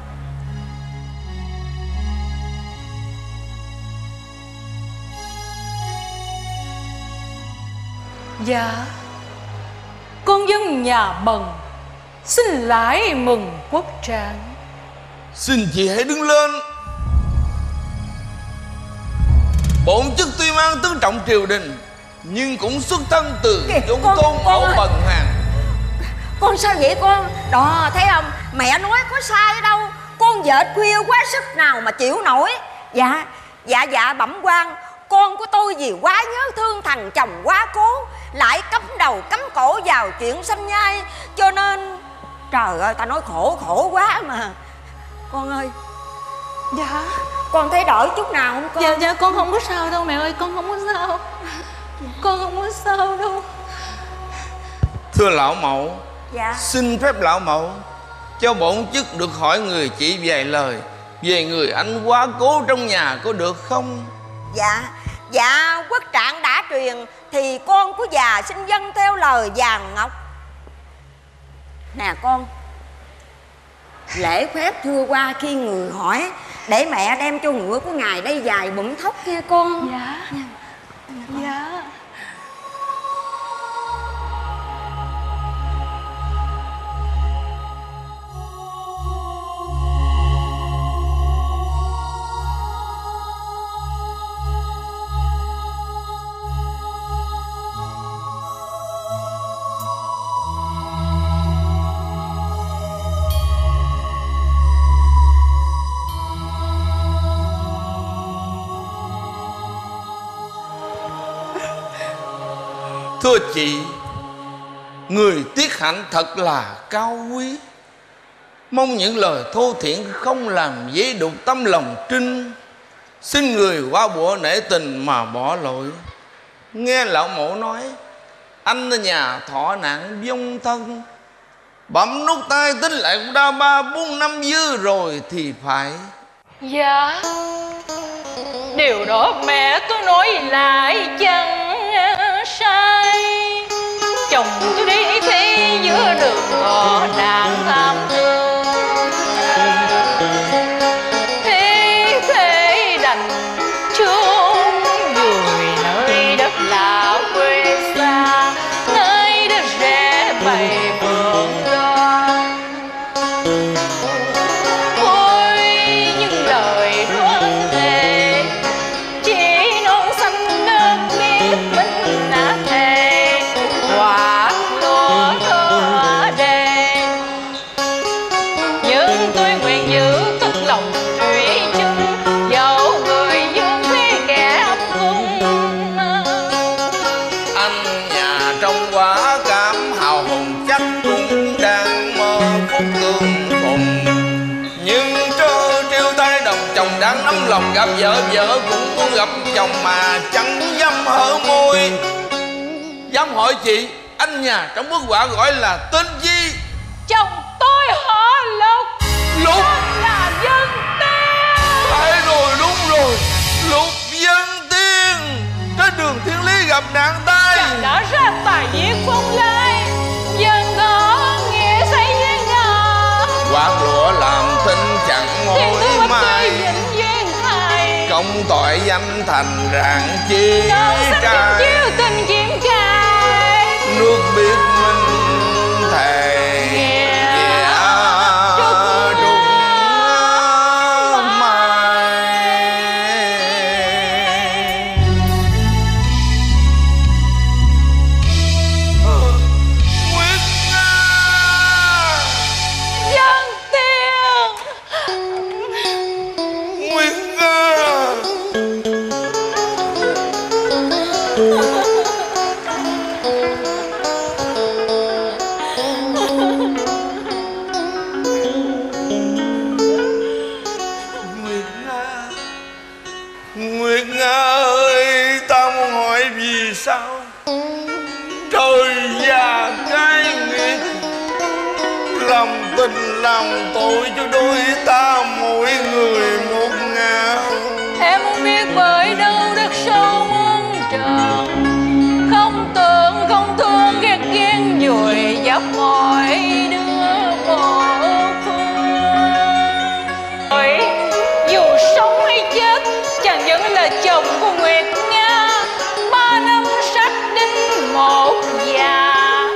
Dạ, con dân nhà Bần xin lãi mừng quốc trạng. Xin chị hãy đứng lên. Bổn chức tuy mang tứ trọng triều đình, nhưng cũng xuất thân từ chốn tôn mẫu bần hàng. Con sao vậy con? Đó thấy không, mẹ nói có sai ở đâu. Con vợ khuya quá sức nào mà chịu nổi. Dạ, dạ dạ bẩm quan, con của tôi vì quá nhớ thương thằng chồng quá cố, lại cắm đầu cắm cổ vào chuyện sanh nhai, cho nên trời ơi ta nói khổ khổ quá mà. Con ơi. Dạ. Con thấy đỡ chút nào không con? Dạ dạ con không có sao đâu mẹ ơi, con không có sao. Con không có sao đâu. Thưa lão mẫu, dạ, xin phép lão mẫu cho bổn chức được hỏi người chỉ vài lời về người anh quá cố trong nhà có được không? Dạ, Dạ quốc trạng đã truyền thì con của già xin dâng theo lời vàng ngọc. Nè con, lễ phép thưa qua khi người hỏi, để mẹ đem cho ngựa của ngài đây vài bụng thóc nghe con. Dạ. Dạ. Thưa chị, người Tiết Hạnh thật là cao quý. Mong những lời thô thiển không làm giấy đục tâm lòng Trinh. Xin người qua bủa nể tình mà bỏ lỗi. Nghe lão mẫu nói anh ở nhà thọ nạn vong thân, bấm nút tay tính lại cũng đã ba bốn năm dư rồi thì phải. Dạ, điều đó mẹ tôi nói lại chẳng sai. Chồng tôi đi thi giữa đường có nạn tham thương, thế thế đành chốn người nơi đất lạ quê xa, nơi đất rẽ bày vườn loan. Ôi những lời đoan thề chỉ non xanh đơn biết mình đã thề quả lúa thơ đen. Nhưng tôi nguyện giữ tức lòng thủy chung, dẫu người dương thế kẻ ấp cung. Anh nhà trong quả cảm hào hùng chắc cũng đang mơ phút tương phùng. Nhưng trơ trêu tay đồng chồng đang nắm lòng gặp vợ, vợ cũng muốn gặp chồng mà chẳng dám hở môi. Dám hỏi chị, anh nhà trong bức họa gọi là tên gì? Chồng tôi họ Lục. Lục Tên là Dân Tiên. phải rồi, đúng rồi, Lục Dân Tiên. Trên đường thiên lý gặp nạn tai, Chàng đã ra tài giết phong lai, dân có nghĩa xây duyên ngờ. quạt lụa làm thinh chẳng Thiên mối tư bất mai, chi vĩnh duyên thầy, công tội danh thành rạng chi non xanh trai. kim chiếu tình kiếm cài, Nước biết minh thề Yeah. yeah, Trúc trúc mai. Nguyệt Nga, Dân Tiên. Nguyệt Nga. Nguyệt Nga, Nguyệt Nga ơi, ta muốn hỏi vì sao trời già cái nghiệt, lòng tình làm tội cho đôi ta mỗi người một ngã. Em không biết bởi đâu đất sâu muôn trần, không tưởng không thương ghét ghen vùi dập mọi đứa một phương. Bởi dù sống hay chết, chàng vẫn là chồng của Nguyệt Nga. Ba năm sách đinh một già,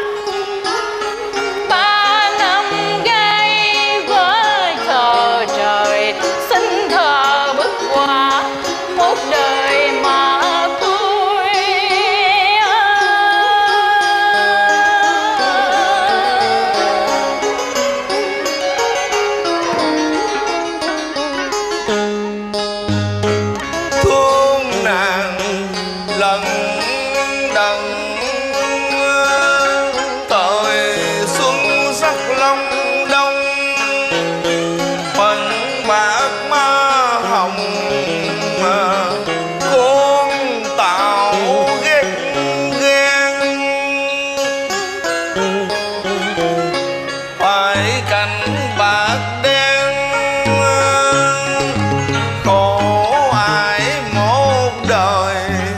ba năm gai với thờ trời, xin thờ bức họa một đời mà tôi. Thương nàng lần đần, thời xuân sắc long đông, phận bạc ma hồng, con tạo ghét ghen. Phải cành bạc đen, khổ ai một đời.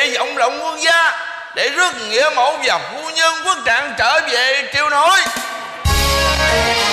để vọng lộng quân gia, để rước nghĩa mẫu và phu nhân Quốc Trạng trở về triều nội.